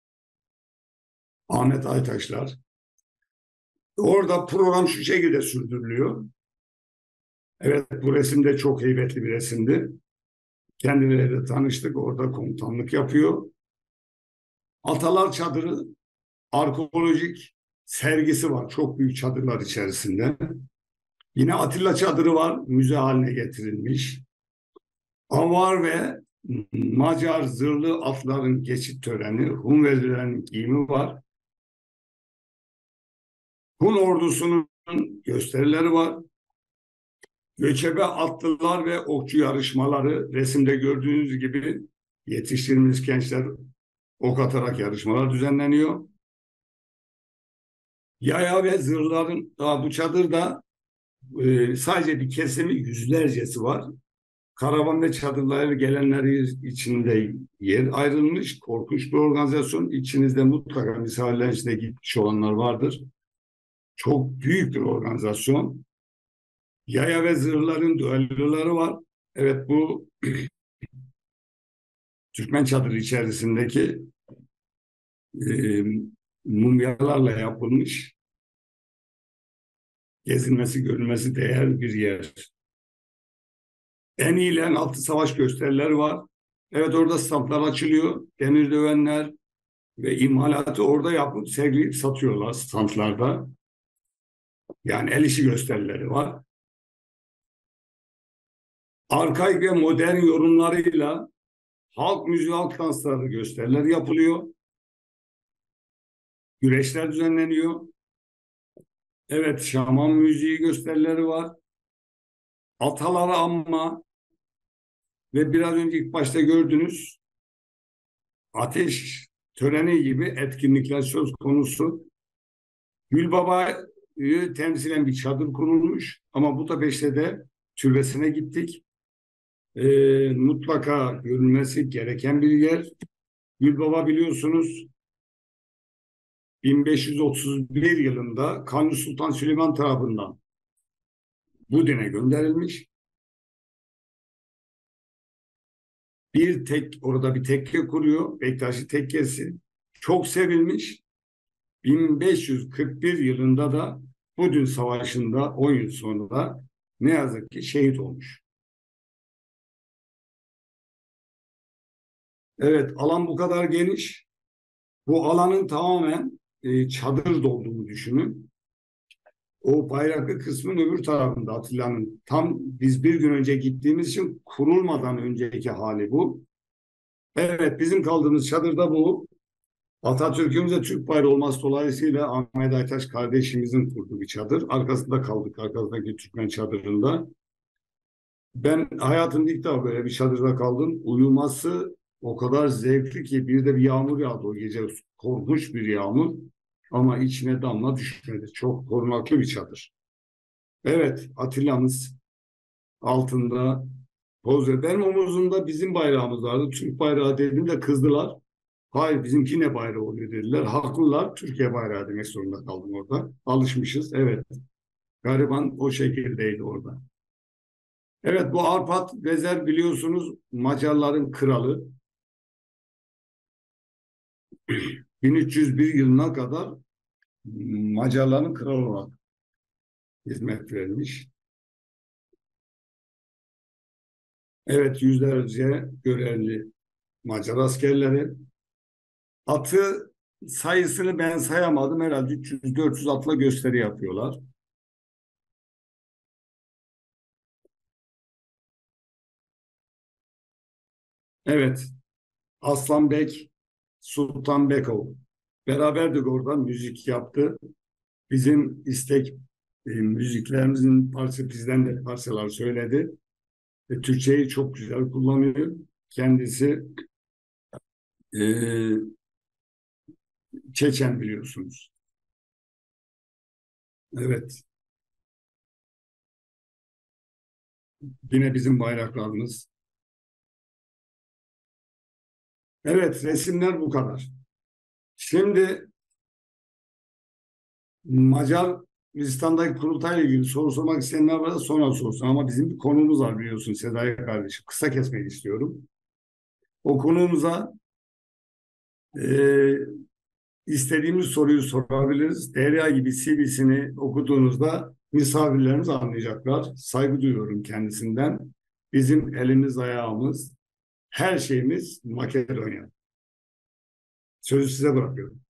Ahmet Aytaşlar. Orada program şu şekilde sürdürülüyor. Evet, bu resim de çok heybetli bir resimdi. Kendileriyle tanıştık. Orada komutanlık yapıyor. Atalar Çadırı arkeolojik sergisi var. Çok büyük çadırlar içerisinde. Yine Atilla Çadırı var. Müze haline getirilmiş. Avar ve Macar zırhlı atların geçit töreni, Hunvelilerin giyimi var. Hun ordusunun gösterileri var. Göçebe atlılar ve okçu yarışmaları resimde gördüğünüz gibi yetiştirdiğimiz gençler ok atarak yarışmalar düzenleniyor. Yaya ve zırhların bu çadırda sadece bir kesimi yüzlercesi var. Karavan ve çadırları gelenleri içinde yer ayrılmış. Korkunç bir organizasyon. İçinizde mutlaka misafirlerin içinde gitmiş olanlar vardır. Çok büyük bir organizasyon. Yaya ve zırhların düelloları var. Evet, bu Türkmen çadırı içerisindeki e, mumyalarla yapılmış gezilmesi, görülmesi değer bir yer. En iyilerin altı savaş gösterileri var. Evet, orada standlar açılıyor. Demir dövenler ve imalatı orada yapıp sergileyip satıyorlar standlarda. Yani el işi gösterileri var. Arkaik ve modern yorumlarıyla halk müziği, halk dansları gösteriler yapılıyor. Güreşler düzenleniyor. Evet, şaman müziği gösterileri var. Ataları anma ve biraz önce ilk başta gördünüz ateş töreni gibi etkinlikler söz konusu. Gülbaba'yı temsilen bir çadır kurulmuş ama Budapeşte de türbesine gittik. Mutlaka görülmesi gereken bir yer. Gülbaba biliyorsunuz 1531 yılında Kanuni Sultan Süleyman tarafından Budin'e gönderilmiş. Orada bir tekke kuruyor. Bektaşi Tekkesi. Çok sevilmiş. 1541 yılında da Budin Savaşı'nda 10 yıl sonra ne yazık ki şehit olmuş. Evet, alan bu kadar geniş. Bu alanın tamamen çadır dolduğunu düşünün. O bayraklı kısmın öbür tarafında Atilla'nın. Tam biz bir gün önce gittiğimiz için kurulmadan önceki hali bu. Evet, bizim kaldığımız çadırda bu. Atatürk'ümüzde Türk bayrağı olması dolayısıyla Ahmet Aytaş kardeşimizin kurduğu bir çadır. Arkasında kaldık, arkasındaki Türkmen çadırında. Ben hayatımda ilk defa böyle bir çadırda kaldım. Uyuması o kadar zevkli ki, bir de bir yağmur yağdı o gece. Korkunç bir yağmur ama içine damla düşmedi. Çok korunaklı bir çadır. Evet, Atilla'mız altında poz veriyor. Benim omuzumda bizim bayrağımız vardı. Türk bayrağı dedim de kızdılar. Hayır, bizimki ne bayrağı oluyor dediler. Haklılar, Türkiye bayrağı demek zorunda kaldım orada. Alışmışız, evet. Gariban o şekildeydi orada. Evet, bu Arpad Vezer biliyorsunuz Macarların kralı. 1301 yılına kadar Macarların kralı olarak hizmet vermiş. Evet, yüzlerce görevli Macar askerleri. Atı sayısını ben sayamadım. Herhalde 300-400 atla gösteri yapıyorlar. Evet, Aslanbek, Sultan Bekov. Beraberdik orada, müzik yaptı. Bizim istek müziklerimizin parça bizden de parçalar söyledi. Türkçeyi çok güzel kullanıyor. Kendisi e, Çeçen biliyorsunuz. Evet. Yine bizim bayraklarımız. Evet, resimler bu kadar. Şimdi Macaristan'daki kurultayla ilgili soru sormak isteyenler varsa sonra sorsun. Ama bizim bir konumuz var biliyorsun Sezai kardeşim. Kısa kesmek istiyorum. O konuğumuza e, istediğimiz soruyu sorabiliriz. Derya gibi CV'sini okuduğunuzda misafirlerimiz anlayacaklar. Saygı duyuyorum kendisinden. Bizim elimiz, ayağımız, her şeyimiz Makedonya. Sözü size bırakıyorum.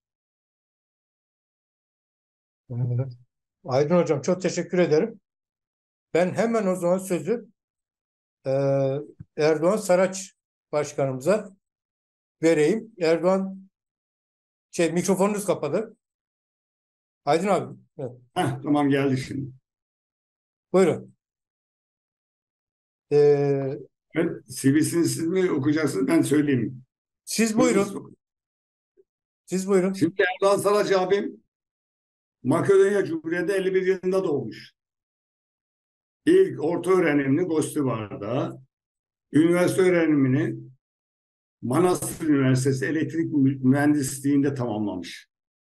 Evet. Aydın Hocam çok teşekkür ederim. Ben hemen o zaman sözü e, Erdoğan Saraç Başkanımıza vereyim. Erdoğan mikrofonunuz kapalı. Aydın abi. Evet. Tamam, geldi şimdi. Buyurun. E, Evet, CV'sini siz mi okuyacaksınız, ben söyleyeyim. siz Buyurun. buyurun. Siz buyurun. Şimdi Erdoğan Saraç abim Makedonya Cumhuriyeti 51 yılında doğmuş. İlk orta öğrenimini Gostivar'da, üniversite öğrenimini Manastır Üniversitesi Elektrik Mühendisliği'nde tamamlamış.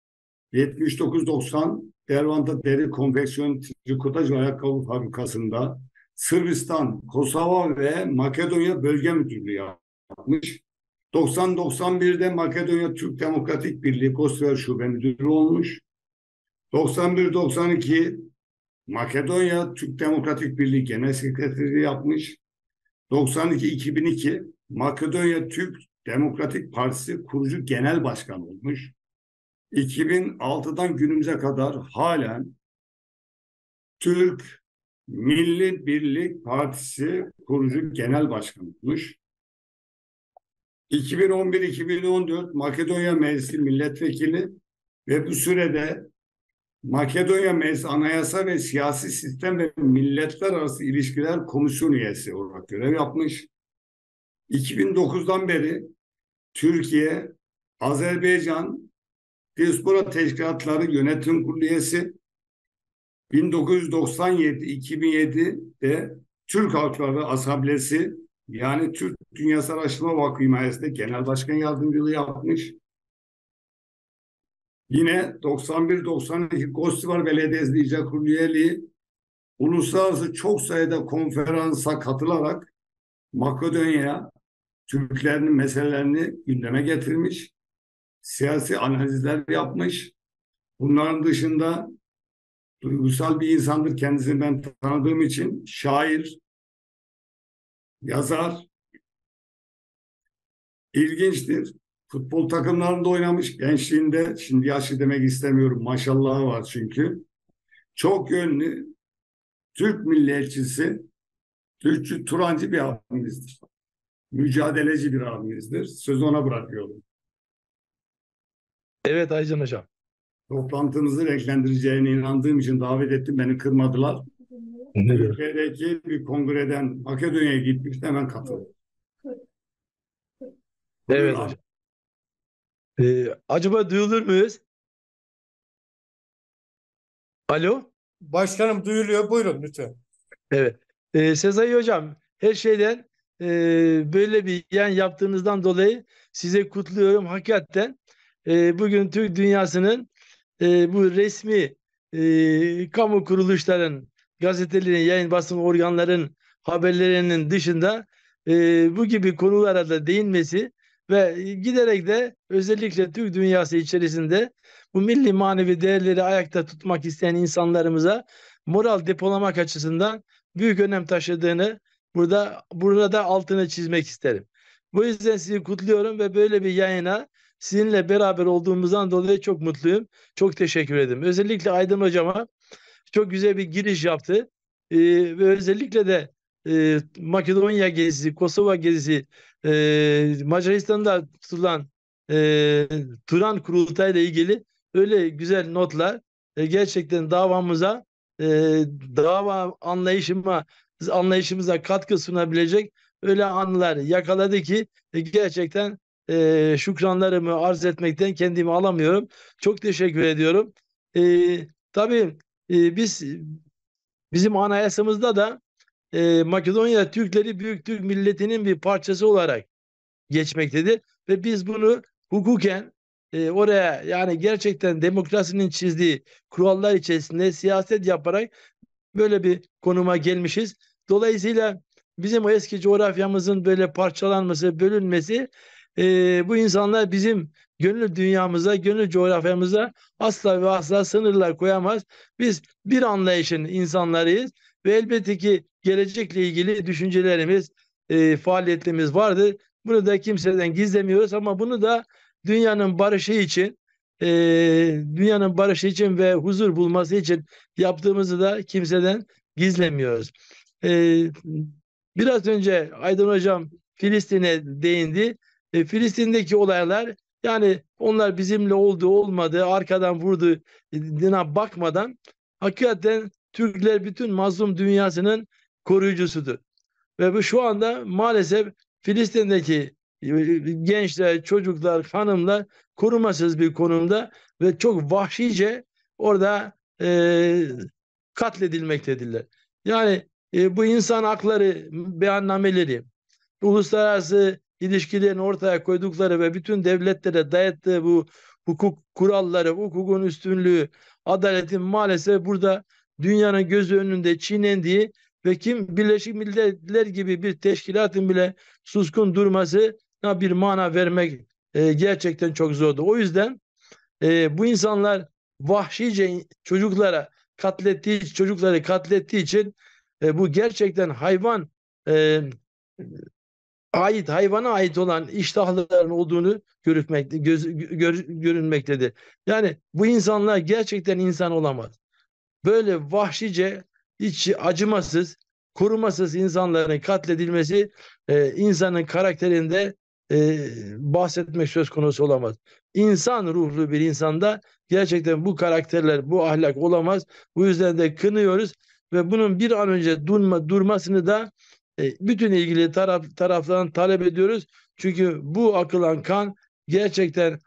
79-90 Dervanta Deri Konfeksiyon Trikotaj ve Ayakkabı Fabrikası'nda Sırbistan, Kosova ve Makedonya Bölge Müdürlüğü yapmış. 90-91'de Makedonya Türk Demokratik Birliği Kosovo Şube Müdürü olmuş. 91-92 Makedonya Türk Demokratik Birliği Genel Sekreteri yapmış. 92-2002 Makedonya Türk Demokratik Partisi kurucu genel başkanı olmuş. 2006'dan günümüze kadar halen Türk Milli Birlik Partisi kurucu genel başkanı olmuş. 2011-2014 Makedonya Meclisi milletvekili ve bu sürede Makedonya Meclisi Anayasa ve Siyasi Sistem ve Milletler Arası İlişkiler Komisyon üyesi olarak görev yapmış. 2009'dan beri Türkiye, Azerbaycan Diaspora Teşkilatları Yönetim Kurulu üyesi, 1997-2007'de Türk Halkları Asamblesi yani Türk Dünyası Araştırma Vakfı himayesinde Genel Başkan Yardımcılığı yapmış. Yine 91-92 Kostivar Belediyesi İcra Kurulu üyeliği, uluslararası çok sayıda konferansa katılarak Makedonya Türklerin meselelerini gündeme getirmiş, siyasi analizler yapmış. Bunların dışında duygusal bir insandır kendisini ben tanıdığım için. Şair, yazar, İlginçtir. Futbol takımlarında oynamış gençliğinde, şimdi yaşlı demek istemiyorum, maşallahı var çünkü. Çok yönlü Türk milliyetçisi, Türkçü, Turancı bir abimizdir. Mücadeleci bir abimizdir. Sözü ona bırakıyorum. Evet Aycan Hocam. Toplantımızı renklendireceğine inandığım için davet ettim. Beni kırmadılar. Ne demek? Türkiye'deki bir kongreden Makedonya'ya gitmiş, hemen katıldım. Buyur Evet abi. hocam. Acaba duyulur muyuz? Alo? Başkanım duyuluyor. Buyurun lütfen. Evet. Sezai Hocam, her şeyden böyle bir yayın yaptığınızdan dolayı size kutluyorum. Hakikaten bugün Türk dünyasının bu resmi kamu kuruluşların, gazetelerin, yayın basın organların haberlerinin dışında bu gibi konulara da değinmesi ve giderek de özellikle Türk dünyası içerisinde bu milli manevi değerleri ayakta tutmak isteyen insanlarımıza moral depolamak açısından büyük önem taşıdığını burada altını çizmek isterim. Bu yüzden sizi kutluyorum ve böyle bir yayına sizinle beraber olduğumuzdan dolayı çok mutluyum. Çok teşekkür ederim. Özellikle Aydın Hocama çok güzel bir giriş yaptı. Ve özellikle de Makedonya gezisi, Kosova gezisi, Macaristan'da tutulan Turan Kurultay ile ilgili öyle güzel notlar gerçekten davamıza, e, dava anlayışımıza katkı sunabilecek öyle anılar yakaladı ki gerçekten şükranlarımı arz etmekten kendimi alamıyorum. Çok teşekkür ediyorum. Tabii bizim anayasamızda da Makedonya Türkleri Büyük Türk milletinin bir parçası olarak geçmektedir ve biz bunu hukuken oraya yani gerçekten demokrasinin çizdiği kurallar içerisinde siyaset yaparak böyle bir konuma gelmişiz. Dolayısıyla bizim o eski coğrafyamızın böyle parçalanması, bölünmesi bu insanlar bizim gönül dünyamıza, gönül coğrafyamıza asla ve asla sınırlar koyamaz. Biz bir anlayışın insanlarıyız ve elbette ki gelecekle ilgili düşüncelerimiz, faaliyetlerimiz vardır. Bunu da kimseden gizlemiyoruz ama bunu da dünyanın barışı için e, dünyanın barışı için ve huzur bulması için yaptığımızı da kimseden gizlemiyoruz. Ee, Biraz önce Aydın Hocam Filistin'e değindi. Filistin'deki olaylar yani onlar bizimle oldu olmadı arkadan vurduğuna bakmadan hakikaten Türkler bütün mazlum dünyasının koruyucusudur. Ve bu şu anda maalesef Filistin'deki gençler, çocuklar, hanımlar korumasız bir konumda ve çok vahşice orada katledilmektedirler. Yani bu insan hakları beyannameleri, uluslararası ilişkilerin ortaya koydukları ve bütün devletlere dayattığı bu hukuk kuralları, hukukun üstünlüğü, adaletin maalesef burada dünyanın gözü önünde çiğnendiği ve Birleşik Milletler gibi bir teşkilatın bile suskun durmasına bir mana vermek gerçekten çok zordu. O yüzden bu insanlar vahşice çocukları katlettiği için bu gerçekten e, hayvana ait olan iştahların olduğunu görünmektedir. Yani bu insanlar gerçekten insan olamaz. Böyle vahşice, hiç acımasız, korumasız insanların katledilmesi insanın karakterinde bahsetmek söz konusu olamaz. İnsan ruhlu bir insanda gerçekten bu karakterler, bu ahlak olamaz. Bu yüzden de kınıyoruz ve bunun bir an önce durmasını da bütün ilgili taraftan talep ediyoruz. Çünkü bu akılan kan gerçekten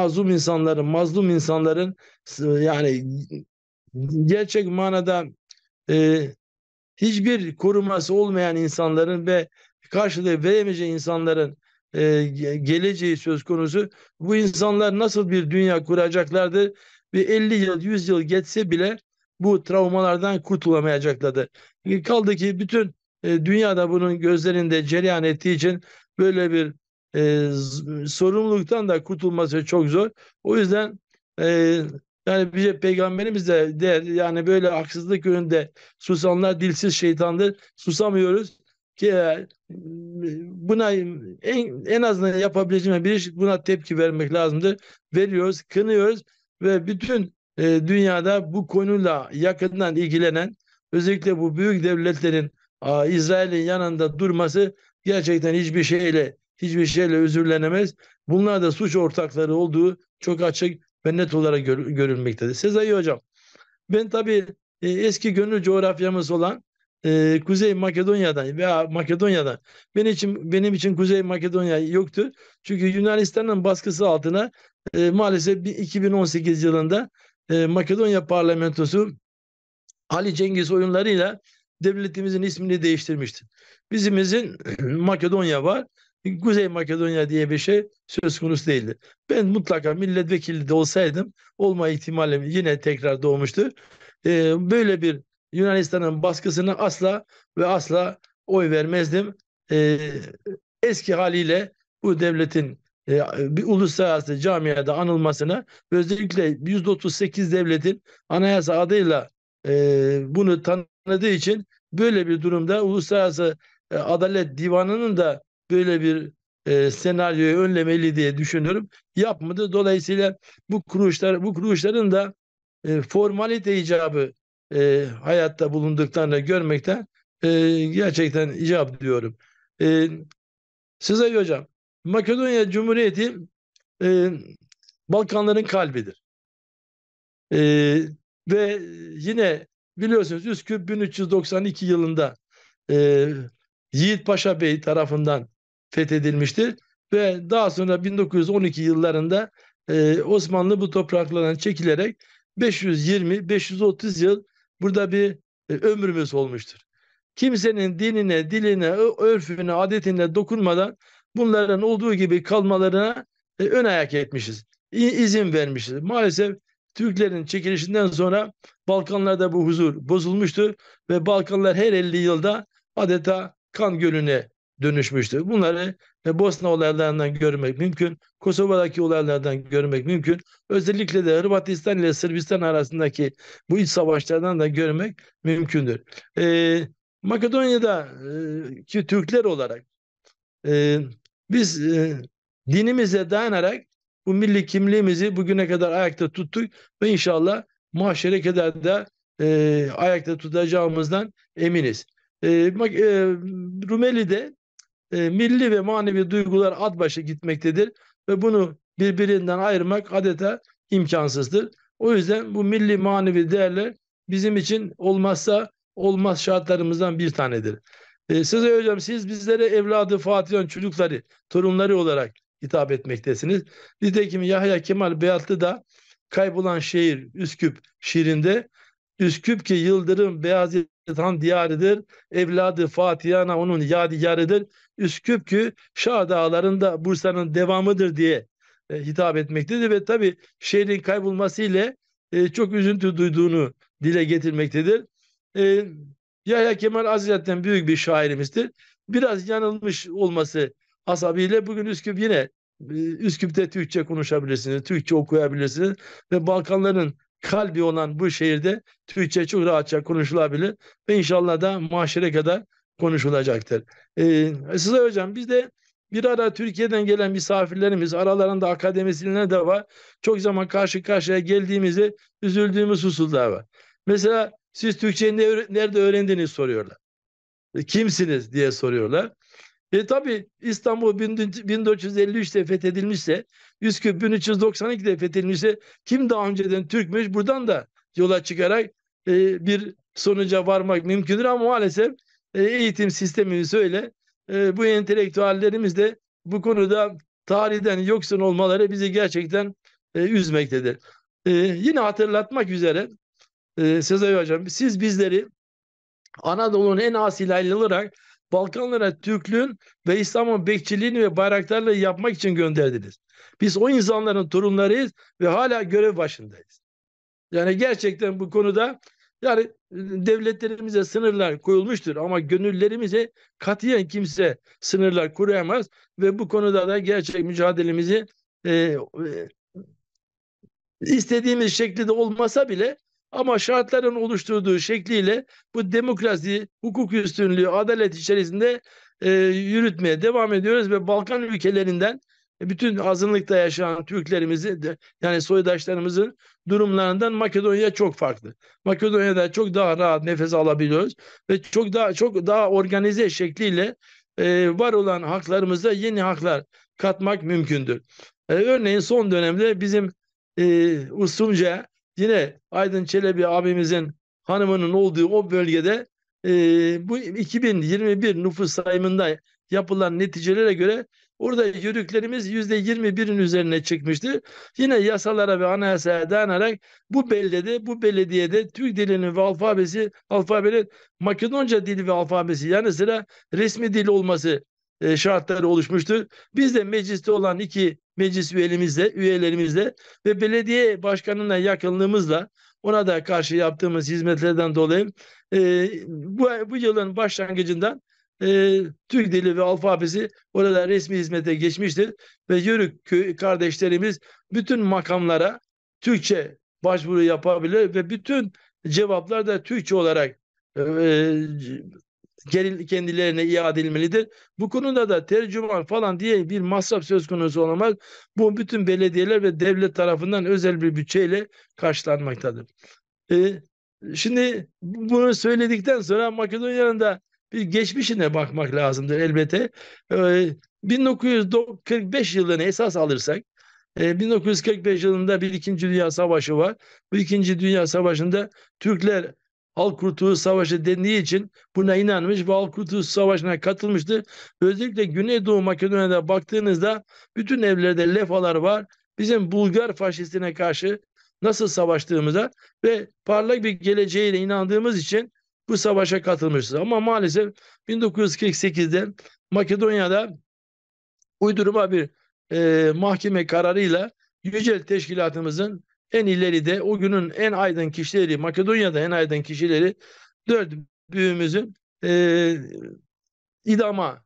mazlum insanların yani gerçek manada e, hiçbir koruması olmayan insanların ve karşılığı veremeyeceği insanların geleceği söz konusu. Bu insanlar nasıl bir dünya kuracaklardır? Bir 50 yıl, 100 yıl geçse bile bu travmalardan kurtulamayacaklardır. Kaldı ki bütün dünyada bunun gözlerinde cereyan ettiği için böyle bir sorumluluktan da kurtulması çok zor. O yüzden e, yani bize peygamberimiz de der yani böyle haksızlık önünde susanlar dilsiz şeytandır. Susamıyoruz. buna en azından yapabileceğimiz bir iş, buna tepki vermek lazımdır. Veriyoruz, kınıyoruz ve bütün dünyada bu konuyla yakından ilgilenen, özellikle bu büyük devletlerin İsrail'in yanında durması gerçekten hiçbir şeyle özürlenemez. Bunlar da suç ortakları olduğu çok açık ve net olarak görülmektedir. Sezai Hocam, ben tabii eski gönül coğrafyamız olan Kuzey Makedonya'dan veya Makedonya'dan benim için Kuzey Makedonya yoktu. Çünkü Yunanistan'ın baskısı altına maalesef 2018 yılında Makedonya parlamentosu Ali Cengiz oyunlarıyla devletimizin ismini değiştirmişti. Bizimizin Makedonya var. Kuzey Makedonya diye bir şey söz konusu değildi. Ben mutlaka milletvekili de olsaydım olma ihtimalim yine tekrar doğmuştu. Böyle bir Yunanistan'ın baskısına asla ve asla oy vermezdim. Eski haliyle bu devletin bir uluslararası camiada anılmasına, özellikle %38 devletin anayasa adıyla bunu tanıdığı için böyle bir durumda Uluslararası Adalet Divanı'nın da böyle bir senaryoyu önlemeli diye düşünüyorum. Yapmadı. Dolayısıyla bu kuruluşların da formalite icabı hayatta bulunduklarını görmekten gerçekten icap diyorum. Sezai Hocam, Makedonya Cumhuriyeti e, Balkanların kalbidir. Ve yine biliyorsunuz Üsküp 1392 yılında Yiğit Paşa Bey tarafından fethedilmiştir. Ve daha sonra 1912 yıllarında Osmanlı bu topraklardan çekilerek 520-530 yıl burada bir ömrümüz olmuştur. Kimsenin dinine, diline, örfüne, adetine dokunmadan bunların olduğu gibi kalmalarına ön ayak etmişiz. İzin vermişiz. Maalesef Türklerin çekilişinden sonra Balkanlarda bu huzur bozulmuştur ve Balkanlar her 50 yılda adeta kan gölüne dönüşmüştür. Bunları Bosna olaylarından görmek mümkün. Kosova'daki olaylardan görmek mümkün. Özellikle de Hırvatistan ile Sırbistan arasındaki bu iç savaşlardan da görmek mümkündür. Makedonya'da ki Türkler olarak biz dinimize dayanarak bu milli kimliğimizi bugüne kadar ayakta tuttuk ve inşallah mahşere kadar da ayakta tutacağımızdan eminiz. Rumeli'de milli ve manevi duygular ad başı gitmektedir ve bunu birbirinden ayırmak adeta imkansızdır. O yüzden bu milli manevi değerler bizim için olmazsa olmaz şartlarımızdan bir tanedir. Sezai Hocam, siz bizlere evladı Fatih'in çocukları, torunları olarak hitap etmektesiniz. Nitekim Yahya Kemal Beyatlı da Kaybolan Şehir Üsküp şiirinde Üsküp ki yıldırım Beyazıt Han diyarıdır, evladı Fatihana onun yadigarıdır. Üsküp ki Şah Dağları'nda Bursa'nın devamıdır diye hitap etmektedir ve tabii şehrin kaybolması ile çok üzüntü duyduğunu dile getirmektedir. Yahya Kemal Hazretleri'nden büyük bir şairimizdir. Biraz yanılmış olması hasabiyle bugün Üsküp'te Türkçe konuşabilirsiniz, Türkçe okuyabilirsiniz ve Balkanların kalbi olan bu şehirde Türkçe çok rahatça konuşulabilir ve inşallah da mahşere kadar konuşulacaktır. Sezai Hocam, biz de bir ara Türkiye'den gelen misafirlerimiz, aralarında akademisyenler de var. Çok zaman karşı karşıya geldiğimizde üzüldüğümüz hususlar var. Mesela siz Türkçeyi nerede öğrendiniz soruyorlar. Kimsiniz diye soruyorlar. Tabii İstanbul 1453'te fethedilmişse, Üsküp 1392'de fethedilmişse kim daha önceden Türkmüş? Buradan da yola çıkarak bir sonuca varmak mümkündür ama maalesef eğitim sistemimiz öyle. Bu entelektüellerimiz de bu konuda tarihten yoksun olmaları bizi gerçekten üzmektedir. Yine hatırlatmak üzere Sezai Hocam, siz bizleri Anadolu'nun en asil aile olarak Balkanlara Türklüğün ve İslam'ın bekçiliğini ve bayraktarlığı yapmak için gönderdiniz. Biz o insanların torunlarıyız ve hala görev başındayız. Yani gerçekten bu konuda yani devletlerimize sınırlar koyulmuştur ama gönüllerimize katiyen kimse sınırlar kuruyamaz ve bu konuda da gerçek mücadelemizi istediğimiz şekilde olmasa bile Ama şartların oluşturduğu şekliyle bu demokrasi, hukuk üstünlüğü, adalet içerisinde yürütmeye devam ediyoruz ve Balkan ülkelerinden bütün azınlıkta yaşayan Türklerimizi yani soydaşlarımızın durumlarından Makedonya çok farklı. Makedonya'da çok daha rahat nefes alabiliyoruz ve çok daha organize şekliyle var olan haklarımıza yeni haklar katmak mümkündür. Örneğin son dönemde bizim usulca yine Aydın Çelebi abimizin hanımının olduğu o bölgede bu 2021 nüfus sayımında yapılan neticelere göre orada yörüklerimiz %21'in üzerine çıkmıştı. Yine yasalara ve anayasaya dayanarak bu belediyede Türk dilinin ve alfabenin Makedonca dili ve alfabesi yanı sıra resmi dil olması şartları oluşmuştur. Biz de mecliste olan iki meclis üyelerimizle ve belediye başkanına yakınlığımızla ona da karşı yaptığımız hizmetlerden dolayı bu yılın başlangıcından Türk dili ve alfabesi orada resmi hizmete geçmiştir ve Yörük kardeşlerimiz bütün makamlara Türkçe başvuru yapabilir ve bütün cevaplar da Türkçe olarak kendilerine iade edilmelidir. Bu konuda da tercüman falan diye bir masraf söz konusu olamaz. Bu bütün belediyeler ve devlet tarafından özel bir bütçeyle karşılanmaktadır. Şimdi bunu söyledikten sonra Makedonya'nın da bir geçmişine bakmak lazımdır elbette. 1945 yılını esas alırsak 1945 yılında bir İkinci Dünya Savaşı var. Bu İkinci Dünya Savaşı'nda Türkler Halk Kurtuluş Savaşı dendiği için buna inanmış ve Halk Kurtuluş Savaşı'na katılmıştı. Özellikle Güneydoğu Makedonya'da baktığınızda bütün evlerde levhalar var. Bizim Bulgar faşistine karşı nasıl savaştığımıza ve parlak bir geleceğine inandığımız için bu savaşa katılmışız. Ama maalesef 1948'de Makedonya'da uydurma bir mahkeme kararıyla Yücel Teşkilatımızın en ileride o günün en aydın kişileri, Makedonya'da en aydın kişileri 4 büyüğümüzün idama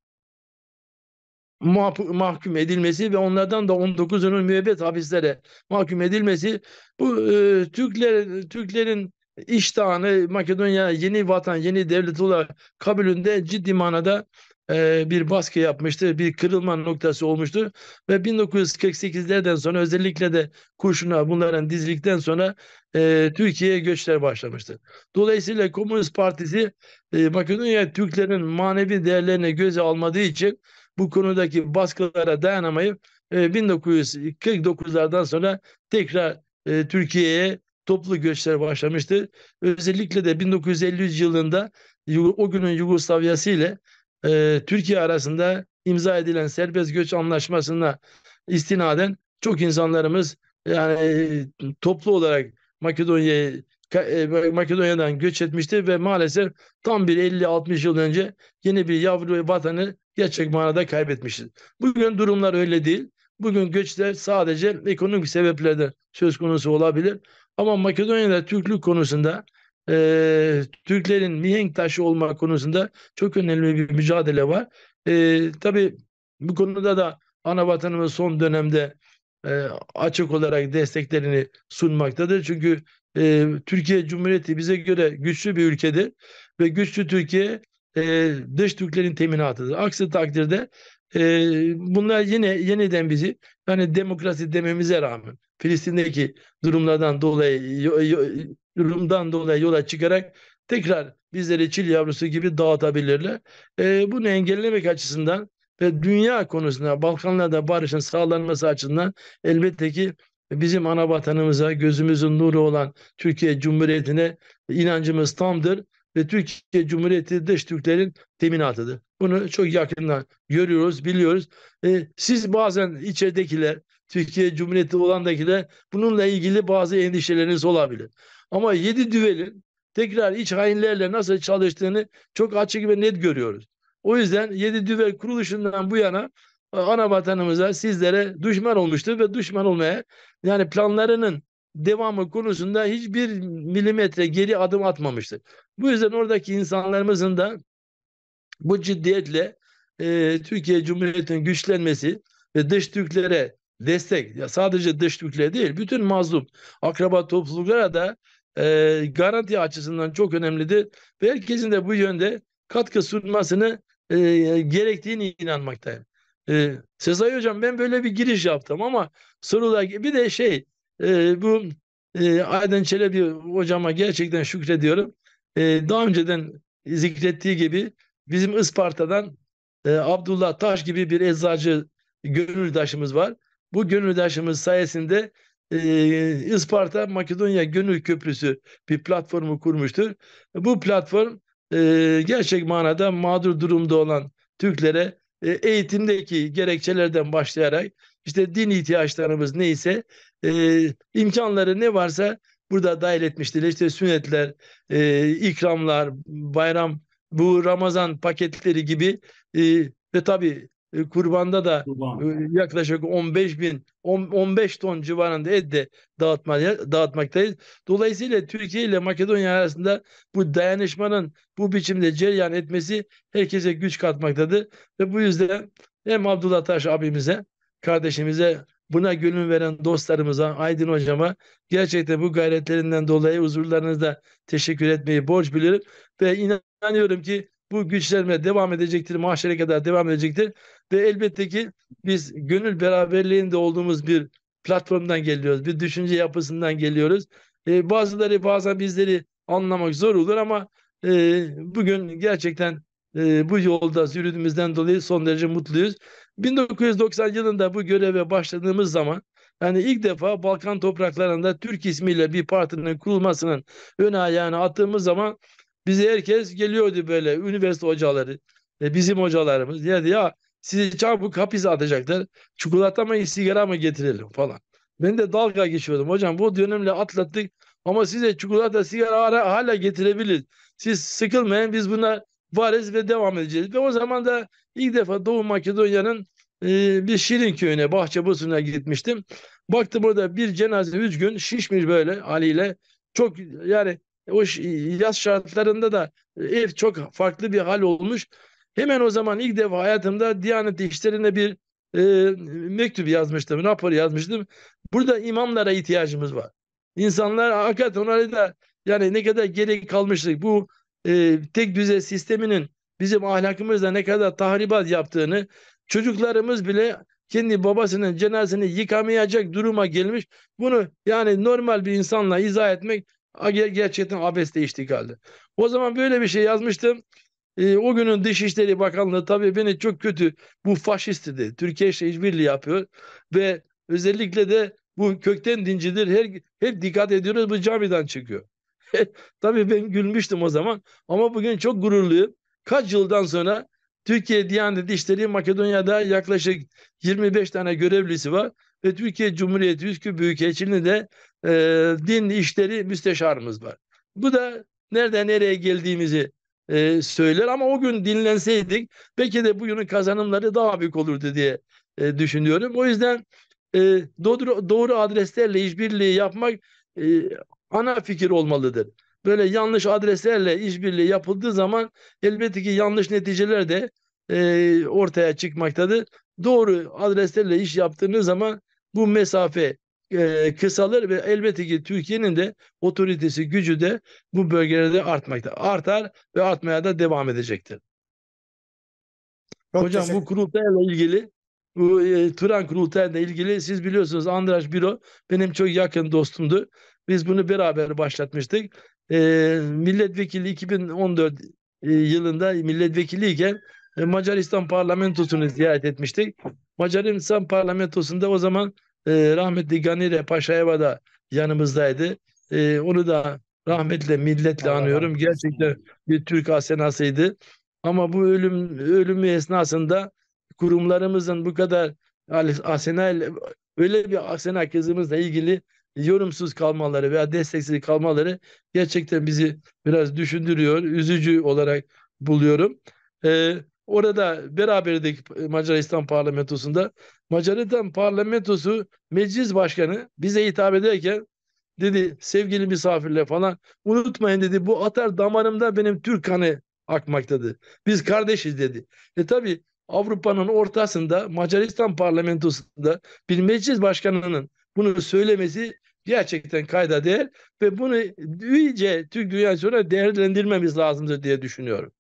mahkum edilmesi ve onlardan da 19'unun müebbet hapislere mahkum edilmesi bu Türklerin iştahını Makedonya yeni vatan, yeni devlet olarak kabulünde ciddi manada bir baskı yapmıştı, bir kırılma noktası olmuştu ve 1948'lerden sonra özellikle de kurşuna bunların dizildikten sonra Türkiye'ye göçler başlamıştı. Dolayısıyla Komünist Partisi Makedonya Türklerin manevi değerlerine göze almadığı için bu konudaki baskılara dayanamayıp 1949'lardan sonra tekrar Türkiye'ye toplu göçler başlamıştı. Özellikle de 1953 yılında o günün Yugoslavyası ile Türkiye arasında imza edilen serbest göç anlaşmasına istinaden çok insanlarımız yani toplu olarak Makedonya'dan göç etmişti ve maalesef tam bir 50-60 yıl önce yeni bir yavru vatanı gerçek manada kaybetmişiz. Bugün durumlar öyle değil. Bugün göçler sadece ekonomik sebeplerden söz konusu olabilir. Ama Makedonya'da Türklük konusunda Türklerin mihenk taşı olma konusunda çok önemli bir mücadele var. Tabii bu konuda da ana vatanımız son dönemde açık olarak desteklerini sunmaktadır. Çünkü Türkiye Cumhuriyeti bize göre güçlü bir ülkedir ve güçlü Türkiye dış Türklerin teminatıdır. Aksi takdirde bunlar yeniden bizi yani demokrasi dememize rağmen Filistin'deki durumdan dolayı yola çıkarak tekrar bizleri çil yavrusu gibi dağıtabilirler. Bunu engellemek açısından ve dünya konusunda Balkanlarda barışın sağlanması açısından elbette ki bizim ana vatanımıza, gözümüzün nuru olan Türkiye Cumhuriyeti'ne inancımız tamdır ve Türkiye Cumhuriyeti dış Türklerin teminatıdır. Bunu çok yakından görüyoruz, biliyoruz. Siz bazen içeridekiler, Türkiye Cumhuriyeti olandakiler bununla ilgili bazı endişeleriniz olabilir. Ama 7 düvelin tekrar iç hainlerle nasıl çalıştığını çok açık ve net görüyoruz. O yüzden 7 düvel kuruluşundan bu yana ana vatanımıza, sizlere düşman olmuştur ve düşman olmaya yani planlarının devamı konusunda hiçbir milimetre geri adım atmamıştır. Bu yüzden oradaki insanlarımızın da bu ciddiyetle Türkiye Cumhuriyeti'nin güçlenmesi ve dış Türklere destek, ya sadece dış Türklere değil, bütün mazlum akraba topluluklara da garanti açısından çok önemlidir ve herkesin de bu yönde katkı sunmasını gerektiğini inanmaktayım. Sezai Hocam, ben böyle bir giriş yaptım ama sorular bir de bu Aydın Çelebi hocama gerçekten şükrediyorum. Daha önceden zikrettiği gibi bizim Isparta'dan Abdullah Taş gibi bir eczacı gönüldaşımız var. Bu gönüldaşımız sayesinde Isparta Makedonya Gönül Köprüsü bir platformu kurmuştur. Bu platform gerçek manada mağdur durumda olan Türklere eğitimdeki gerekçelerden başlayarak işte din ihtiyaçlarımız neyse imkanları ne varsa burada dahil etmiştir. İşte sünnetler, ikramlar, bayram, bu Ramazan paketleri gibi ve tabii kurbanda da Kurban. yaklaşık 15 ton civarında et de dağıtmaktayız. Dolayısıyla Türkiye ile Makedonya arasında bu dayanışmanın bu biçimde cereyan etmesi herkese güç katmaktadır. Ve bu yüzden hem Abdullah Taş abimize, kardeşimize, buna gönül veren dostlarımıza, Aydın hocama gerçekten bu gayretlerinden dolayı huzurlarınızda teşekkür etmeyi borç bilirim. Ve inanıyorum ki bu güçlenme devam edecektir, mahşere kadar devam edecektir. Ve elbette ki biz gönül beraberliğinde olduğumuz bir platformdan geliyoruz, bir düşünce yapısından geliyoruz. Bazıları bazen bizleri anlamak zor olur ama bugün gerçekten bu yolda yürüdüğümüzden dolayı son derece mutluyuz. 1990 yılında bu göreve başladığımız zaman, yani ilk defa Balkan topraklarında Türk ismiyle bir partinin kurulmasının ön ayağını attığımız zaman bize herkes geliyordu, böyle üniversite hocaları, bizim hocalarımız derdi ya, sizi çabuk hapise atacaklar, çikolata mı sigara mı getirelim falan. Ben de dalga geçiyordum, hocam bu dönemle atlattık ama size çikolata sigara hala getirebiliriz. Siz sıkılmayın, biz buna varız ve devam edeceğiz. Ve o zaman da ilk defa Doğu Makedonya'nın bir Şirinköy'üne, Bahçebusu'na gitmiştim. Baktım orada bir cenaze 3 gün şişmiş böyle haliyle. Çok, yani o yaz şartlarında da ev çok farklı bir hal olmuş. Hemen o zaman ilk defa hayatımda Diyanet İşleri'ne bir mektup yazmıştım, rapor yazmıştım. Burada imamlara ihtiyacımız var. İnsanlar hakikaten onları da, yani ne kadar geri kalmıştık. Bu tek düze sisteminin bizim ahlakımızda ne kadar tahribat yaptığını, çocuklarımız bile kendi babasının cenazesini yıkamayacak duruma gelmiş. Bunu yani normal bir insanla izah etmek gerçekten abesle iştigaldi. O zaman böyle bir şey yazmıştım. O günün Dışişleri Bakanlığı tabii beni çok kötü, bu faşist dedi. Türkiye ile işbirliği yapıyor ve özellikle de bu kökten dincidir. Hep dikkat ediyoruz, bu camiden çıkıyor. Tabii ben gülmüştüm o zaman ama bugün çok gururluyum. Kaç yıldan sonra Türkiye Diyanet İşleri Makedonya'da yaklaşık 25 tane görevlisi var ve Türkiye Cumhuriyeti Üsküp Büyükelçiliği'nde din işleri müsteşarımız var. Bu da nereden nereye geldiğimizi söyler ama o gün dinlenseydik belki de bugünün kazanımları daha büyük olurdu diye düşünüyorum. O yüzden doğru adreslerle işbirliği yapmak ana fikir olmalıdır. Böyle yanlış adreslerle işbirliği yapıldığı zaman elbette ki yanlış neticeler de ortaya çıkmaktadır. Doğru adreslerle iş yaptığınız zaman bu mesafe kısalır ve elbette ki Türkiye'nin de otoritesi, gücü de bu bölgelerde artar ve artmaya da devam edecektir. Çok Hocam bu kurultayla ilgili, bu Turan kurultayla ilgili siz biliyorsunuz, Andraş Biro benim çok yakın dostumdu. Biz bunu beraber başlatmıştık. Milletvekili 2014 yılında milletvekiliyken Macaristan parlamentosunu ziyaret etmiştik. Macaristan parlamentosunda o zaman rahmetli Ganire Paşaeva da yanımızdaydı. Onu da rahmetle, milletle Allah anıyorum. rahmet eylesin. Gerçekten bir Türk asenasıydı. Ama bu ölümü esnasında kurumlarımızın bu kadar öyle bir asena kızımızla ilgili yorumsuz kalmaları veya desteksiz kalmaları gerçekten bizi biraz düşündürüyor. Üzücü olarak buluyorum. Orada beraberdik Macaristan parlamentosunda. Macaristan parlamentosu meclis başkanı bize hitap ederken dedi, sevgili misafirler falan, unutmayın dedi, bu atar damarımda benim Türk kanı akmaktadır. Biz kardeşiz dedi. Tabii Avrupa'nın ortasında Macaristan parlamentosunda bir meclis başkanının bunu söylemesi gerçekten kayda değer ve bunu iyice Türk dünyası olarak değerlendirmemiz lazımdır diye düşünüyorum.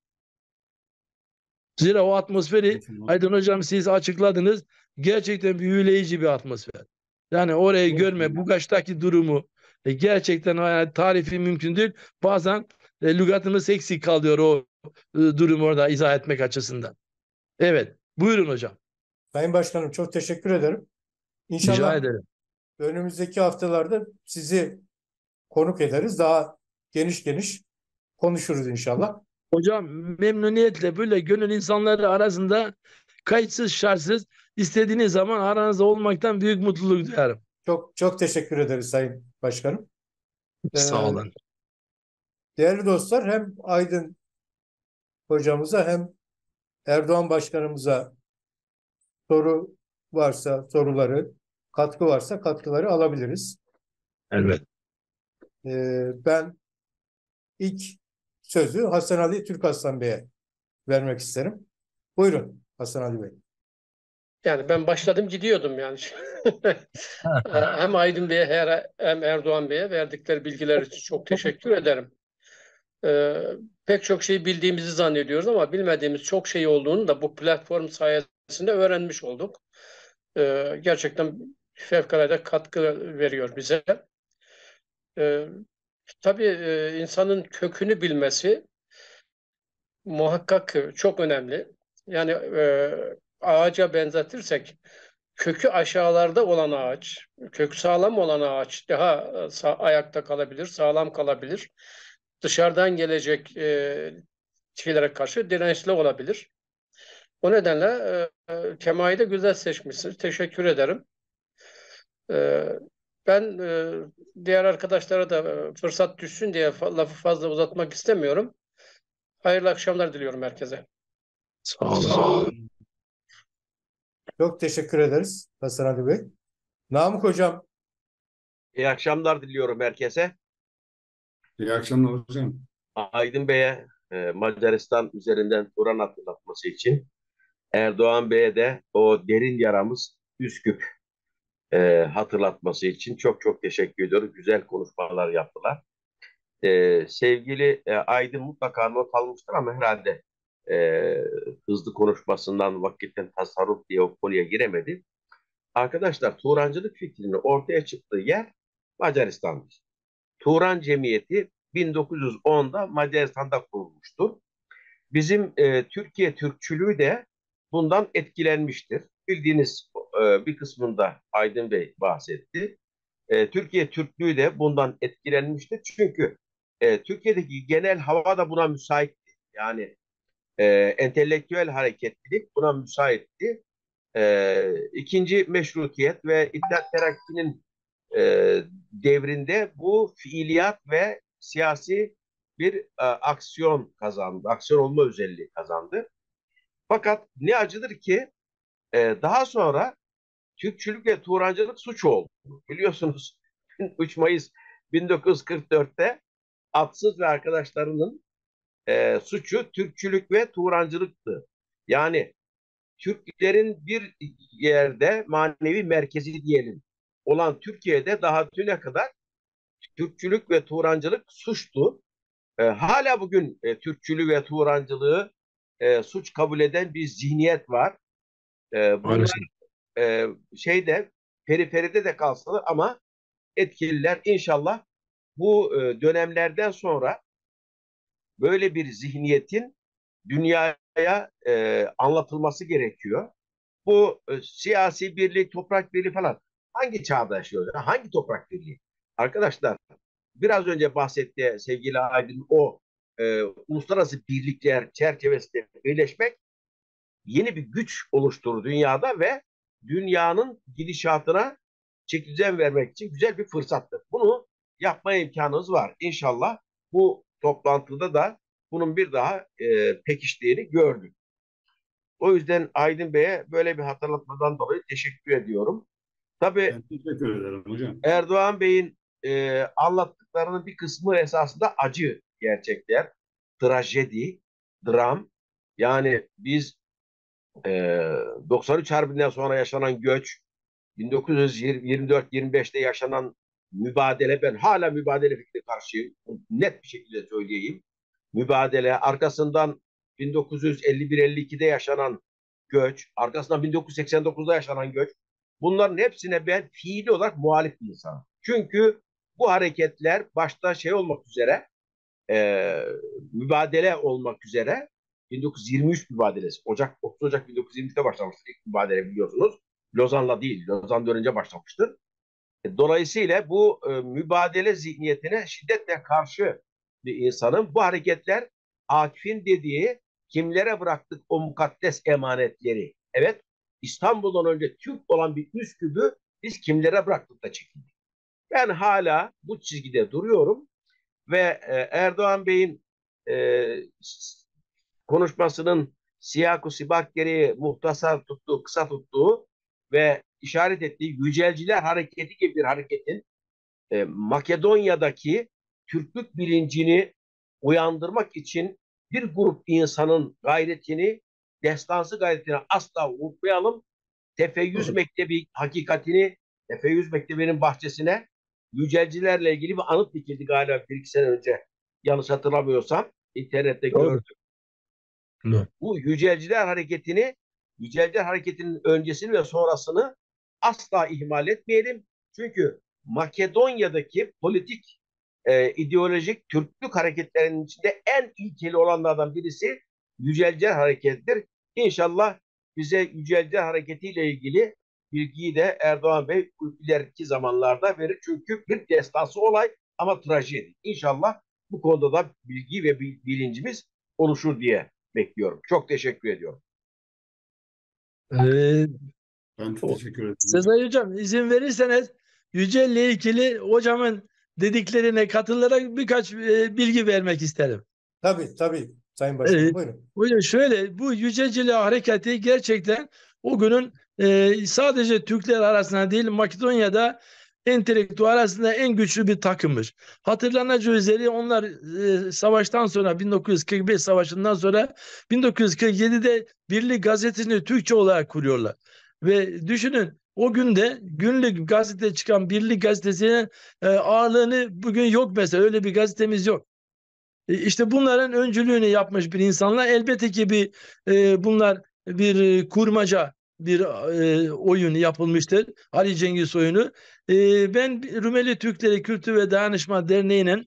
Zira o atmosferi Aydın Hocam siz açıkladınız. Gerçekten büyüleyici bir atmosfer. Yani orayı görme, Bugaç'taki durumu gerçekten yani tarifi mümkün değil. Bazen lügatımız eksik kalıyor o durumu orada izah etmek açısından. Evet, buyurun hocam. Sayın Başkanım çok teşekkür ederim. Rica İnşallah ederim. önümüzdeki haftalarda sizi konuk ederiz. Daha geniş geniş konuşuruz inşallah. Hocam memnuniyetle böyle gönül insanları arasında kayıtsız şartsız istediğiniz zaman aranızda olmaktan büyük mutluluk duyarım. Çok çok teşekkür ederiz Sayın Başkanım. Sağ Ee, olun. Değerli dostlar, hem Aydın hocamıza hem Erdoğan Başkanımıza soru varsa soruları, katkı varsa katkıları alabiliriz. Evet. Ben ilk sözü Hasan Ali Türkaslan Bey'e vermek isterim. Buyurun Hasan Ali Bey. Yani ben başladım gidiyordum yani. Hem Aydın Bey'e hem Erdoğan Bey'e verdikleri bilgiler için çok teşekkür ederim. Pek çok şey bildiğimizi zannediyoruz ama bilmediğimiz çok şey olduğunu da bu platform sayesinde öğrenmiş olduk. Gerçekten fevkalade katkı veriyor bize. Ee, tabii insanın kökünü bilmesi muhakkak çok önemli. Yani ağaca benzetirsek kökü aşağılarda olan ağaç, kökü sağlam olan ağaç daha ayakta kalabilir, sağlam kalabilir. Dışarıdan gelecek şeylere karşı dirençli olabilir. O nedenle temayı da güzel seçmişsiniz. Teşekkür ederim. E, ben diğer arkadaşlara da fırsat düşsün diye lafı fazla uzatmak istemiyorum. Hayırlı akşamlar diliyorum herkese. Sağ olun. Çok teşekkür ederiz Hasan Ali Bey. Namık Hocam, İyi akşamlar diliyorum herkese. İyi akşamlar hocam. Aydın Bey'e Macaristan üzerinden Turan hatırlatması için, Erdoğan Bey'e de o derin yaramız Üsküp hatırlatması için çok çok teşekkür ediyorum. Güzel konuşmalar yaptılar. Sevgili Aydın mutlaka not almıştır ama herhalde e, hızlı konuşmasından vakitten tasarruf diye o konuya giremedi. Arkadaşlar Turancılık fikrinin ortaya çıktığı yer Macaristan'dır. Turan Cemiyeti 1910'da Macaristan'da kurulmuştur. Bizim Türkiye Türkçülüğü de bundan etkilenmiştir. Bildiğiniz bir kısmında Aydın Bey bahsetti. Türkiye Türklüğü de bundan etkilenmiştir. Çünkü Türkiye'deki genel hava da buna müsaitti. Yani entelektüel hareketlilik buna müsaitti. İkinci meşrutiyet ve İttihat Terakki'nin devrinde bu fiiliyat ve siyasi bir aksiyon kazandı. Aksiyon olma özelliği kazandı. Fakat ne acıdır ki daha sonra Türkçülük ve Turancılık suç oldu. Biliyorsunuz 3 Mayıs 1944'te Atsız ve arkadaşlarının suçu Türkçülük ve Turancılıktı. Yani Türklerin bir yerde manevi merkezi diyelim olan Türkiye'de daha düne kadar Türkçülük ve Turancılık suçtu. Hala bugün Türkçülüğü ve Turancılığı suç kabul eden bir zihniyet var. Bunlar şeyde periferide de kalsalar ama etkililer inşallah bu dönemlerden sonra böyle bir zihniyetin dünyaya anlatılması gerekiyor. Bu siyasi birlik, toprak birliği falan hangi çağda yaşıyoruz? Hangi toprak birliği? Arkadaşlar biraz önce bahsettiği sevgili Aydın o uluslararası birlikler çerçevesinde birleşmek yeni bir güç oluşturur dünyada ve dünyanın gidişatına çekicen vermek için güzel bir fırsattır. Bunu yapma imkanınız var. İnşallah bu toplantıda da bunun bir daha pekiştiğini gördük. O yüzden Aydın Bey'e böyle bir hatırlatmadan dolayı teşekkür ediyorum. Tabii Ben teşekkür ederim hocam. Erdoğan Bey'in anlattıklarının bir kısmı esasında acı gerçekler, trajedi, dram. Yani biz 93 Harbi'nden sonra yaşanan göç, 1924-25'te yaşanan mübadele, ben hala mübadele fikrine karşıyım. Net bir şekilde söyleyeyim. Mübadele, arkasından 1951-52'de yaşanan göç, arkasından 1989'da yaşanan göç. Bunların hepsine ben fiili olarak muhalif bir insanım. Çünkü bu hareketler başta şey olmak üzere, mübadele olmak üzere 1923 mübadelesi. 30 Ocak 1923'te başlamıştır ilk mübadele, biliyorsunuz. Lozan'la değil, Lozan'dan önce başlamıştır. Dolayısıyla bu mübadele zihniyetine şiddetle karşı bir insanım. Bu hareketler Akif'in dediği, kimlere bıraktık o mukaddes emanetleri. Evet, İstanbul'dan önce Türk olan bir Üsküp'ü biz kimlere bıraktık da çekildik. Ben hala bu çizgide duruyorum ve Erdoğan Bey'in konuşmasının siyak-ı sibak gereği muhtasar tuttuğu, kısa tuttuğu ve işaret ettiği Yücelciler Hareketi gibi bir hareketin Makedonya'daki Türklük bilincini uyandırmak için bir grup insanın gayretini, destansı gayretini asla unutmayalım. Tefeyyüz Mektebi hakikatini, Tefeyyüz Mektebi'nin bahçesine Yücelcilerle ilgili bir anıt dikildi galiba 1-2 sene önce. Yanlış hatırlamıyorsam internette gördüm. Bu Yücelciler Hareketi'nin öncesini ve sonrasını asla ihmal etmeyelim. Çünkü Makedonya'daki politik, ideolojik Türklük hareketlerinin içinde en ilkeli olanlardan birisi Yücelciler Hareketi'dir. İnşallah bize Yücelciler Hareketi ile ilgili bilgiyi de Erdoğan Bey ileriki zamanlarda verir. Çünkü bir destansı olay ama trajedi. İnşallah bu konuda da bilgi ve bilincimiz oluşur diye bekliyorum. Çok teşekkür ediyorum. Ben teşekkür ederim. Sezai Hocam, izin verirseniz Yücel'le ilgili hocamın dediklerine katılarak birkaç bilgi vermek isterim. Tabii Sayın Başkanım, buyurun. Hocam şöyle, bu Yücelcilik hareketi gerçekten o günün sadece Türkler arasında değil, Makedonya'da entelektüel arasında en güçlü bir takımmış. Hatırlanacağı üzere onlar savaştan sonra, 1945 savaşından sonra 1947'de Birlik Gazetesi'ni Türkçe olarak kuruyorlar. Ve düşünün, o günde günlük gazete çıkan Birlik Gazetesi'nin ağırlığını bugün yok mesela. Öyle bir gazetemiz yok. İşte bunların öncülüğünü yapmış bir insanlar. Elbette ki bunlar bir kurmaca bir oyun yapılmıştır. Ali Cengiz oyunu. Ben Rumeli Türkleri Kültür ve Dayanışma Derneği'nin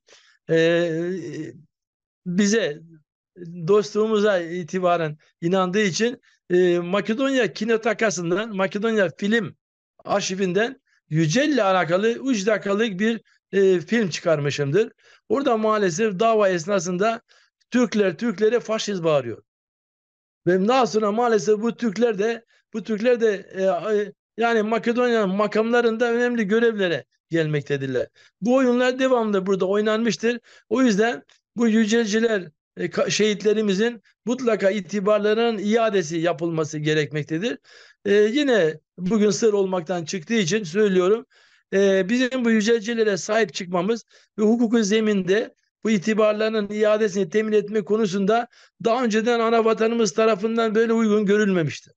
bize, dostluğumuza itibaren inandığı için Makedonya Kinotakası'ndan, Makedonya Film Arşivinden Yücel'le alakalı 3 dakikalık bir film çıkarmışımdır. Orada maalesef dava esnasında Türkler Türklere faşist bağırıyor. Ve daha sonra maalesef bu Türkler de yani Makedonya'nın makamlarında önemli görevlere gelmektedirler. Bu oyunlar devamlı burada oynanmıştır. O yüzden bu yücelciler, şehitlerimizin mutlaka itibarlarının iadesi yapılması gerekmektedir. Yine bugün sır olmaktan çıktığı için söylüyorum. Bizim bu yücelcilere sahip çıkmamız ve hukuki zeminde bu itibarlarının iadesini temin etme konusunda daha önceden ana vatanımız tarafından böyle uygun görülmemişti.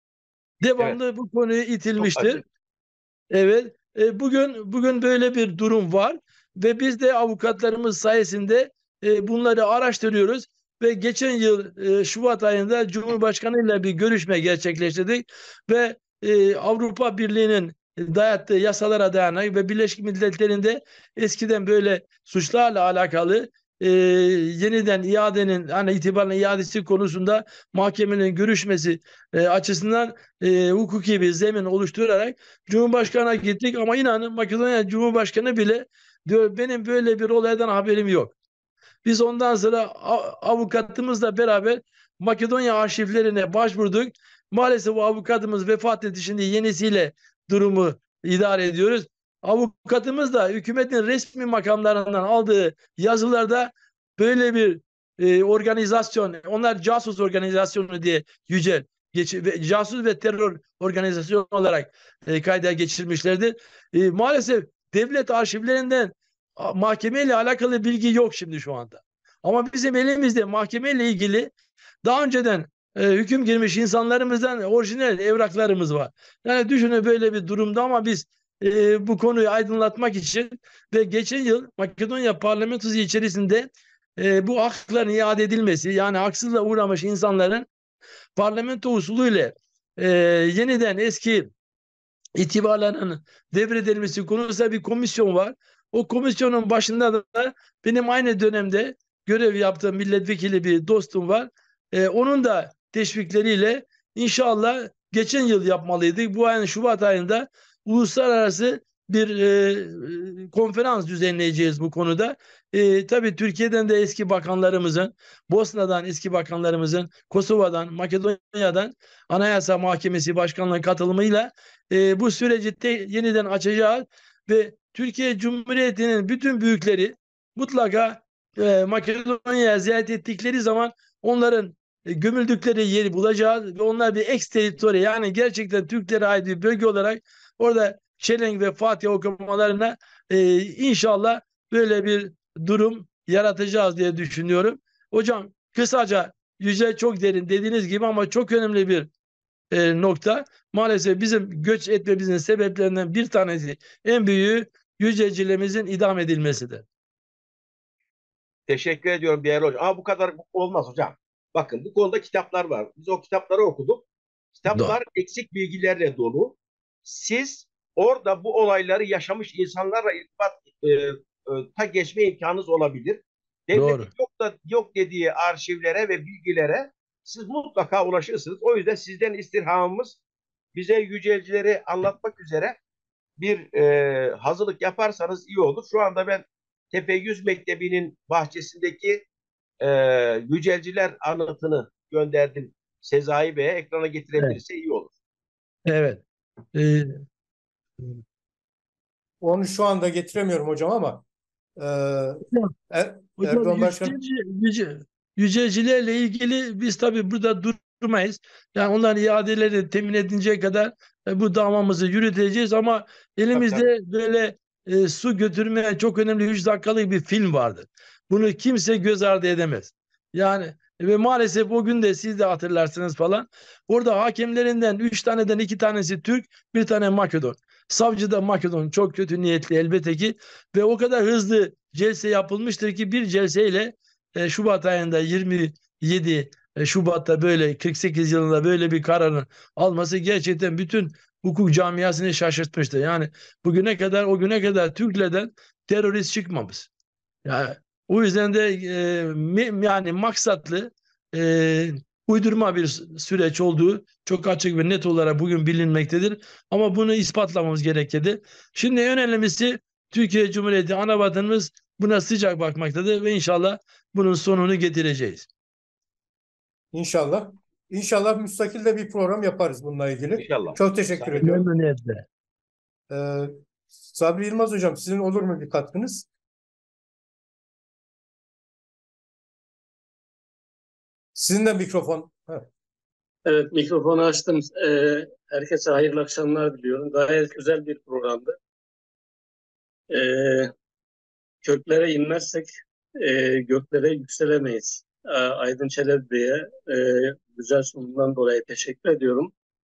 Devamlı bu konuya itilmiştir. Evet. Bugün böyle bir durum var ve biz de avukatlarımız sayesinde bunları araştırıyoruz ve geçen yıl Şubat ayında Cumhurbaşkanı ile bir görüşme gerçekleştirdik ve Avrupa Birliği'nin dayattığı yasalara dayanarak ve Birleşmiş Milletler'in eskiden böyle suçlarla alakalı yeniden iadenin, hani itibarla iadesi konusunda mahkemenin görüşmesi açısından hukuki bir zemin oluşturarak Cumhurbaşkanı'na gittik ama inanın Makedonya Cumhurbaşkanı bile diyor benim böyle bir olaydan haberim yok. Biz ondan sonra avukatımızla beraber Makedonya arşivlerine başvurduk. Maalesef o avukatımız vefat etti. Şimdi yenisiyle durumu idare ediyoruz. Avukatımız da hükümetin resmi makamlarından aldığı yazılarda böyle bir organizasyon, onlar casus organizasyonu diye Yücel, casus ve terör organizasyonu olarak kayda geçirmişlerdir. Maalesef devlet arşivlerinden mahkemeyle alakalı bilgi yok şimdi şu anda. Ama bizim elimizde mahkemeyle ilgili daha önceden hüküm girmiş insanlarımızdan orijinal evraklarımız var. Yani düşünün böyle bir durumda ama biz bu konuyu aydınlatmak için ve geçen yıl Makedonya parlamentosu içerisinde bu hakların iade edilmesi, yani haksızlığa uğramış insanların parlamento usulüyle yeniden eski itibarlarının devredilmesi konusunda bir komisyon var. O komisyonun başında da benim aynı dönemde görev yaptığım milletvekili bir dostum var. Onun da teşvikleriyle inşallah geçen yıl yapmalıydık. Bu ayın Şubat ayında uluslararası bir konferans düzenleyeceğiz bu konuda. Tabii Türkiye'den de eski bakanlarımızın, Bosna'dan eski bakanlarımızın, Kosova'dan, Makedonya'dan Anayasa Mahkemesi Başkanlığı'nın katılımıyla bu süreci yeniden açacağız ve Türkiye Cumhuriyeti'nin bütün büyükleri mutlaka Makedonya'ya ziyaret ettikleri zaman onların gömüldükleri yeri bulacağız ve onlar bir ex-teritori, yani gerçekten Türklere ait bir bölge olarak orada çelenk ve Fatiha okumalarına inşallah böyle bir durum yaratacağız diye düşünüyorum. Hocam kısaca yüzey çok derin dediğiniz gibi ama çok önemli bir nokta. Maalesef bizim göç etmemizin sebeplerinden bir tanesi, en büyüğü yüzecilerimizin idam edilmesidir. Teşekkür ediyorum değerli hocam. Ama bu kadar olmaz hocam. Bakın bu konuda kitaplar var. Biz o kitapları okuduk. Kitaplar eksik bilgilerle dolu. Siz orada bu olayları yaşamış insanlarla irtibata geçme imkanınız olabilir. Devletin yok dediği arşivlere ve bilgilere siz mutlaka ulaşırsınız. O yüzden sizden istirhamımız bize yücelcileri anlatmak üzere bir hazırlık yaparsanız iyi olur. Şu anda ben Tepe 100 Mektebi'nin bahçesindeki yücelciler anıtını gönderdim Sezai Bey'e. Ekrana getirebilirse iyi olur. Evet. Onu şu anda getiremiyorum hocam ama Erdoğan Başkan... Yücelcilerle ilgili biz tabii burada durmayız. Yani onların iadeleri temin edinceye kadar bu davamızı yürüteceğiz ama elimizde böyle su götürmeye çok önemli 3 dakikalık bir film vardı. Bunu kimse göz ardı edemez. Yani ve maalesef o gün de siz de hatırlarsınız falan. Orada hakemlerinden 3 taneden 2 tanesi Türk, bir tane Makedon. Savcı da Makedon, çok kötü niyetli elbette ki ve o kadar hızlı celse yapılmıştır ki bir celseyle Şubat ayında 27 Şubat'ta böyle 48 yılında böyle bir kararın alması gerçekten bütün hukuk camiasını şaşırtmıştı. Yani o güne kadar Türklerden terörist çıkmamış. Yani o yüzden de yani maksatlı uydurma bir süreç olduğu çok açık ve net olarak bugün bilinmektedir. Ama bunu ispatlamamız gerekirdi. Şimdi en önemlisi Türkiye Cumhuriyeti Anavatanımız buna sıcak bakmaktadır ve inşallah bunun sonunu getireceğiz. İnşallah. İnşallah müstakil de bir program yaparız bununla ilgili. İnşallah. Çok teşekkür ediyorum. Memnuniyetle. Sabri Yılmaz hocam, sizin olur mu bir katkınız? Sizin de mikrofon. Evet, mikrofonu açtım. Herkese hayırlı akşamlar diliyorum. Gayet güzel bir programdı. Köklere inmezsek göklere yükselemeyiz. Aydın Çelebi Bey'e güzel sunumundan dolayı teşekkür ediyorum.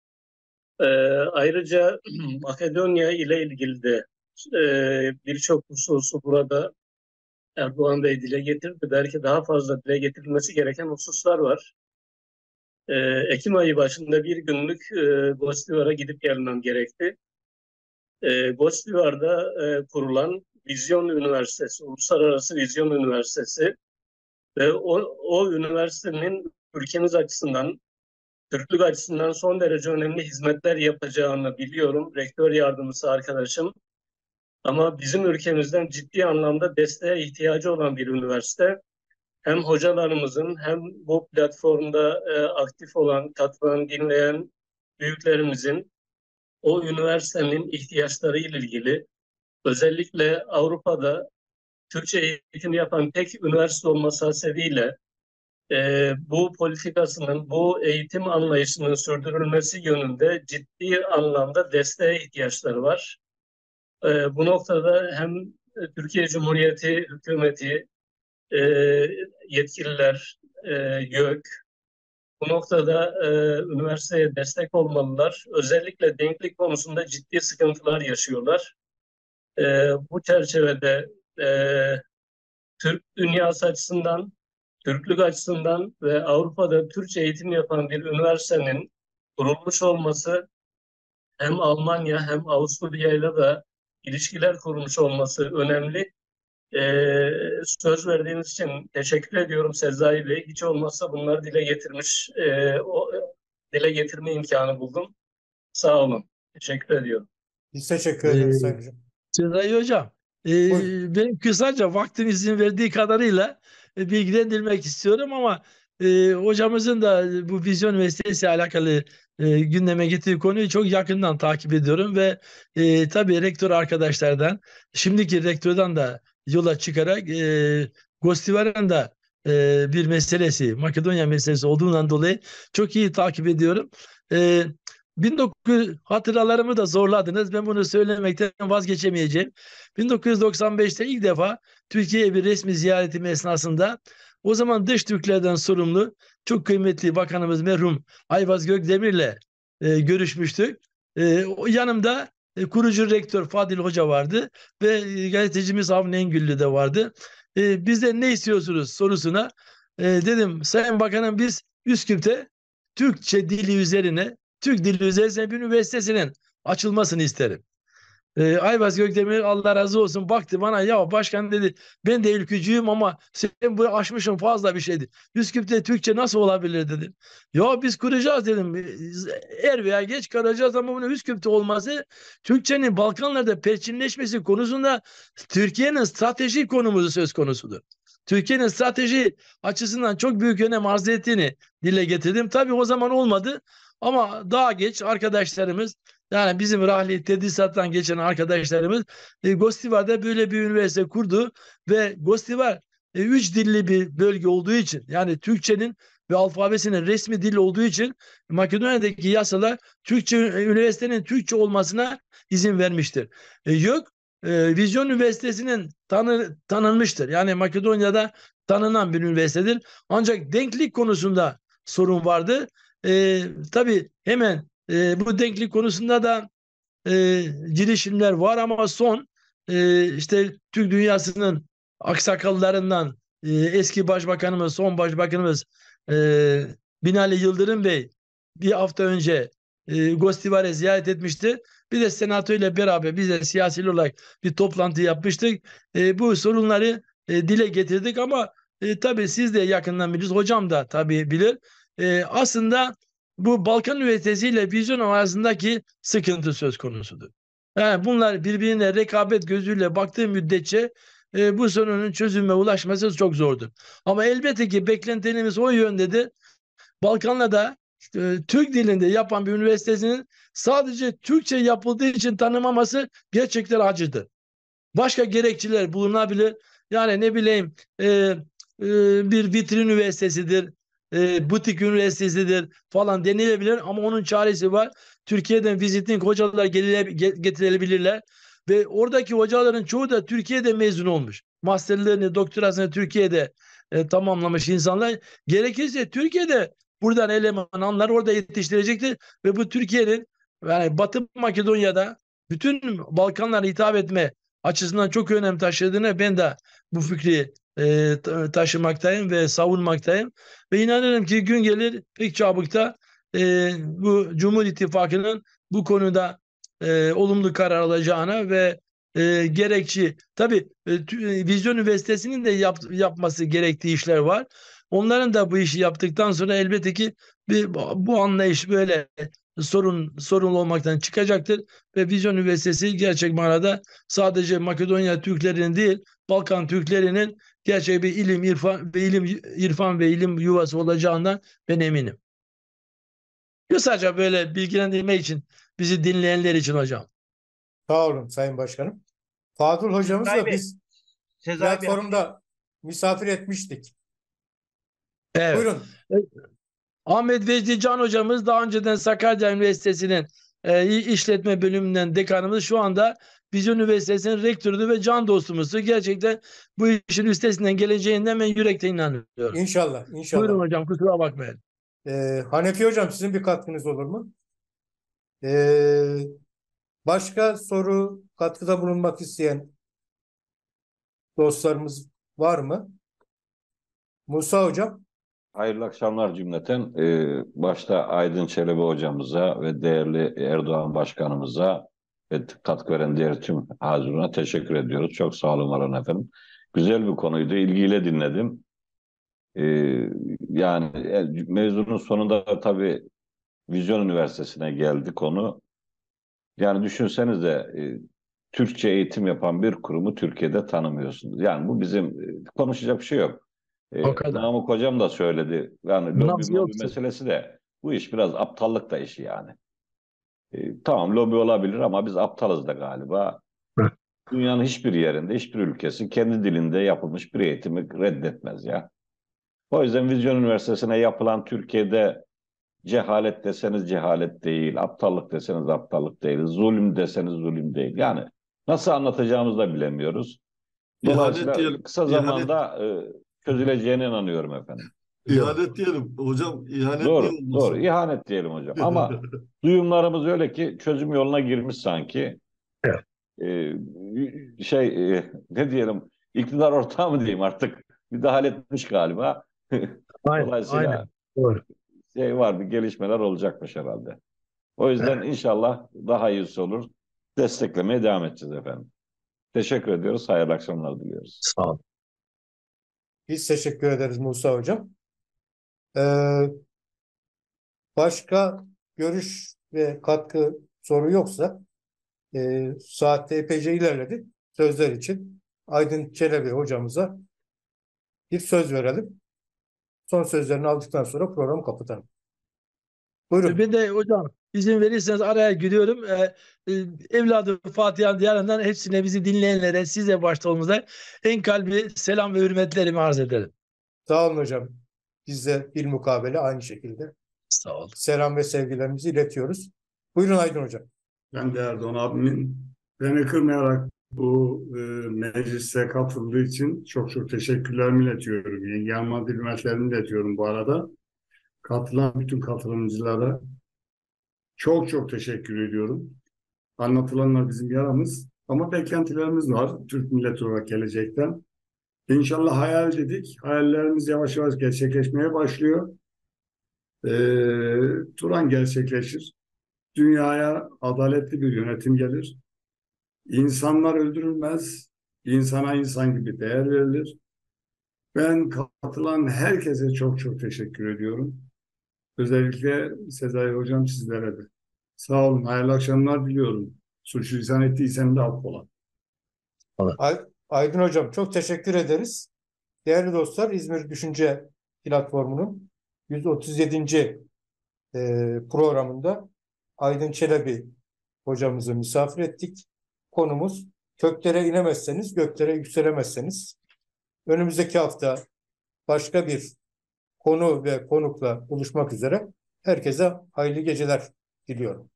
Ayrıca Makedonya ile ilgili de birçok hususu burada Erdoğan Bey dile getirdi. Belki daha fazla dile getirilmesi gereken hususlar var. Ekim ayı başında bir günlük Gostivar'a gidip gelmem gerekti. Gostivar'da kurulan Vizyon Üniversitesi, Uluslararası Vizyon Üniversitesi ve o üniversitenin ülkemiz açısından, Türklük açısından son derece önemli hizmetler yapacağını biliyorum. Rektör yardımcısı arkadaşım. Ama bizim ülkemizden ciddi anlamda desteğe ihtiyacı olan bir üniversite. Hem hocalarımızın hem bu platformda aktif olan, katılan, dinleyen büyüklerimizin o üniversitenin ihtiyaçları ile ilgili, özellikle Avrupa'da Türkçe eğitimi yapan tek üniversite olması hasebiyle bu politikasının, bu eğitim anlayışının sürdürülmesi yönünde ciddi anlamda desteğe ihtiyaçları var. Bu noktada hem Türkiye Cumhuriyeti hükümeti, yetkililer, YÖK, bu noktada üniversiteye destek olmalılar. Özellikle denklik konusunda ciddi sıkıntılar yaşıyorlar. Bu çerçevede Türk dünyası açısından, Türklük açısından ve Avrupa'da Türkçe eğitim yapan bir üniversitenin kurulmuş olması, hem Almanya hem Avusturya ile de ilişkiler kurmuş olması önemli. Söz verdiğiniz için teşekkür ediyorum Sezai Bey. Hiç olmazsa bunları dile getirme imkanı buldum. Sağ olun. Teşekkür ediyorum. Biz teşekkür ederiz Ee, Sayın Hocam. Sezai Hocam, Buyurun. ben kısaca vaktin izin verdiği kadarıyla bilgilendirmek istiyorum ama hocamızın da bu vizyon meselesiyle alakalı gündeme getirdiği konuyu çok yakından takip ediyorum ve tabii rektör arkadaşlardan, şimdiki rektörden de yola çıkarak Gostivar'ın da bir meselesi, Makedonya meselesi olduğundan dolayı çok iyi takip ediyorum. 1900 hatıralarımı da zorladınız. Ben bunu söylemekten vazgeçemeyeceğim. 1995'te ilk defa Türkiye'ye bir resmi ziyaretim esnasında o zaman dış Türklerden sorumlu çok kıymetli bakanımız merhum Ayvaz Gökdemir'le görüşmüştük. O yanımda kurucu rektör Fadil Hoca vardı ve gazetecimiz Avni Engüllü de vardı. Bizden ne istiyorsunuz sorusuna dedim Sayın Bakanım biz Üsküp'te Türkçe dili üzerine Türk dili üzerine bir üniversitesinin açılmasını isterim. Ayvaz Gökdemir Allah razı olsun baktı bana ya başkan dedi ben de ülkücüyüm ama sen bu aşmışsın fazla bir şeydi. Üsküp'te Türkçe nasıl olabilir dedim. Ya biz kuracağız dedim. Er veya geç kuracağız ama bunun Üsküp'te olması Türkçenin Balkanlarda perçinleşmesi konusunda Türkiye'nin stratejik konumuzu söz konusudur. Türkiye'nin strateji açısından çok büyük önem arz ettiğini dile getirdim. Tabii o zaman olmadı ama daha geç arkadaşlarımız yani bizim rahli tedrisattan geçen arkadaşlarımız Gostivar'da böyle bir üniversite kurdu ve Gostivar 3 dilli bir bölge olduğu için yani Türkçenin ve alfabesinin resmi dil olduğu için Makedonya'daki yasalar üniversitenin Türkçe olmasına izin vermiştir. Yok Vizyon Üniversitesi'nin tanınmıştır. Yani Makedonya'da tanınan bir üniversitedir. Ancak denklik konusunda sorun vardı. Tabii hemen bu denklik konusunda da girişimler var ama son işte Türk dünyasının aksakallarından eski başbakanımız, son başbakanımız Binali Yıldırım Bey bir hafta önce Gostivar'ı ziyaret etmişti. Bir de senato ile beraber biz de siyasi olarak bir toplantı yapmıştık. Bu sorunları dile getirdik ama tabii siz de yakından bilirsiniz. Hocam da tabii bilir. Aslında bu Balkan Üniversitesi ile vizyon arasındaki sıkıntı söz konusudur. Yani bunlar birbirine rekabet gözüyle baktığı müddetçe bu sorunun çözüme ulaşması çok zordur. Ama elbette ki beklentilerimiz o yöndedir. Balkanlarda Türk dilinde yapan bir üniversitesinin sadece Türkçe yapıldığı için tanımaması gerçekten acıdır. Başka gerekçeler bulunabilir. Yani ne bileyim bir vitrin üniversitesidir, butik üniversitesidir falan denilebilir ama onun çaresi var. Türkiye'den visiting hocalar getirebilirler ve oradaki hocaların çoğu da Türkiye'de mezun olmuş. Masterlerini, doktorasını Türkiye'de tamamlamış insanlar. Gerekirse Türkiye'de buradan elemanlar orada yetiştirecektir ve bu Türkiye'nin yani Batı Makedonya'da bütün Balkanlara hitap etme açısından çok önem taşıdığını ben de bu fikri taşımaktayım ve savunmaktayım. Ve inanırım ki gün gelir pek çabukta bu Cumhur İttifakı'nın bu konuda olumlu karar alacağına ve gerekçi tabii Vizyon Üniversitesi'nin de yapması gerektiği işler var. Onların da bu işi yaptıktan sonra elbette ki bu anlayış böyle sorun olmaktan çıkacaktır ve Vizyon Üniversitesi gerçek manada sadece Makedonya Türklerinin değil Balkan Türklerinin gerçek bir irfan ve ilim yuvası olacağından ben eminim. Kısaca böyle bilgilendirme için bizi dinleyenler için hocam. Sağ olun Sayın Başkanım. Fadıl hocamızla biz platformda misafir etmiştik. Evet. Buyurun. Ahmet Vecdi Can hocamız daha önceden Sakarya Üniversitesi'nin işletme bölümünden dekanımız şu anda Vizyon Üniversitesi'nin rektörü ve can dostumuzdur. Gerçekten bu işin üstesinden geleceğinden ben yürekten inanıyorum. İnşallah, inşallah. Buyurun hocam kusura bakmayın. Hanefi Hocam, sizin bir katkınız olur mu? Başka soru, katkıda bulunmak isteyen dostlarımız var mı? Musa Hocam? Hayırlı akşamlar cümleten. Başta Aydın Çelebi hocamıza ve değerli Erdoğan başkanımıza ve katkı veren diğer tüm hazırına teşekkür ediyoruz. Çok sağ olun, var olun efendim. Güzel bir konuydu. İlgiyle dinledim. Yani mezunun sonunda tabii Vizyon Üniversitesi'ne geldi konu. Yani düşünsenize, Türkçe eğitim yapan bir kurumu Türkiye'de tanımıyorsunuz. Yani bu bizim konuşacak bir şey yok. O kadar. Namık hocam da söyledi. Yani lobi Nasıl mobi yoksa? meselesi de, bu iş biraz aptallık da işi yani. Tamam, lobi olabilir ama biz aptalız da galiba. Hı. Dünyanın hiçbir yerinde, hiçbir ülkesi kendi dilinde yapılmış bir eğitimi reddetmez ya. O yüzden Vizyon Üniversitesi'ne yapılan, Türkiye'de cehalet deseniz cehalet değil, aptallık deseniz aptallık değil, zulüm deseniz zulüm değil. Yani nasıl anlatacağımızı da bilemiyoruz. İhanet Dolayısıyla diyelim. kısa İhanet, zamanda çözüleceğine inanıyorum efendim. ihanet diyelim. Hocam ihanet niye Doğru, doğru. olmasın? İhanet diyelim hocam. Ama duyumlarımız öyle ki çözüm yoluna girmiş sanki. Evet. Ne diyelim, iktidar ortağı mı diyeyim artık, müdahale etmiş galiba. Aynen, Dolayısıyla aynen. Doğru. var, bir gelişmeler olacakmış herhalde. O yüzden inşallah daha iyisi olur. Desteklemeye devam edeceğiz efendim. Teşekkür ediyoruz. Hayırlı akşamlar diliyoruz. Sağ olun. Biz teşekkür ederiz Musa Hocam. Başka görüş ve katkı soru yoksa saatte epeyce ilerledi. Sözler için Aydın Çelebi hocamıza bir söz verelim. Son sözlerini aldıktan sonra programı kapatalım. Buyurun. Bir de hocam izin verirseniz araya giriyorum. Evladı Fatiha'nın diyarından hepsine, bizi dinleyenlere, size başta olmak üzere en kalbi selam ve hürmetlerimi arz ederim. Sağ olun hocam. Biz de bilmukabele aynı şekilde Sağ olun. selam ve sevgilerimizi iletiyoruz. Buyurun Aydın hocam. Ben de Erdoğan abimin beni kırmayarak bu meclise katıldığı için çok çok teşekkürlerimi iletiyorum. Yengem maddi hürmetlerimi iletiyorum bu arada. Katılan bütün katılımcılara çok çok teşekkür ediyorum. Anlatılanlar bizim yaramız ama beklentilerimiz var Türk milleti olarak gelecekten. İnşallah hayal dedik. Hayallerimiz yavaş yavaş gerçekleşmeye başlıyor. Turan gerçekleşir. Dünyaya adaletli bir yönetim gelir. İnsanlar öldürülmez. İnsana insan gibi değer verilir. Ben katılan herkese çok çok teşekkür ediyorum. Özellikle Sezai Hocam, sizlere de. Sağ olun. Hayırlı akşamlar diliyorum. Suçu lisan ettiysem de affola. Aydın hocam çok teşekkür ederiz. Değerli dostlar, İzmir Düşünce Platformu'nun 137. Programında Aydın Çelebi hocamızı misafir ettik. Konumuz köklere inemezseniz, göklere yükselemezseniz. Önümüzdeki hafta başka bir konu ve konukla buluşmak üzere. Herkese hayırlı geceler diliyorum.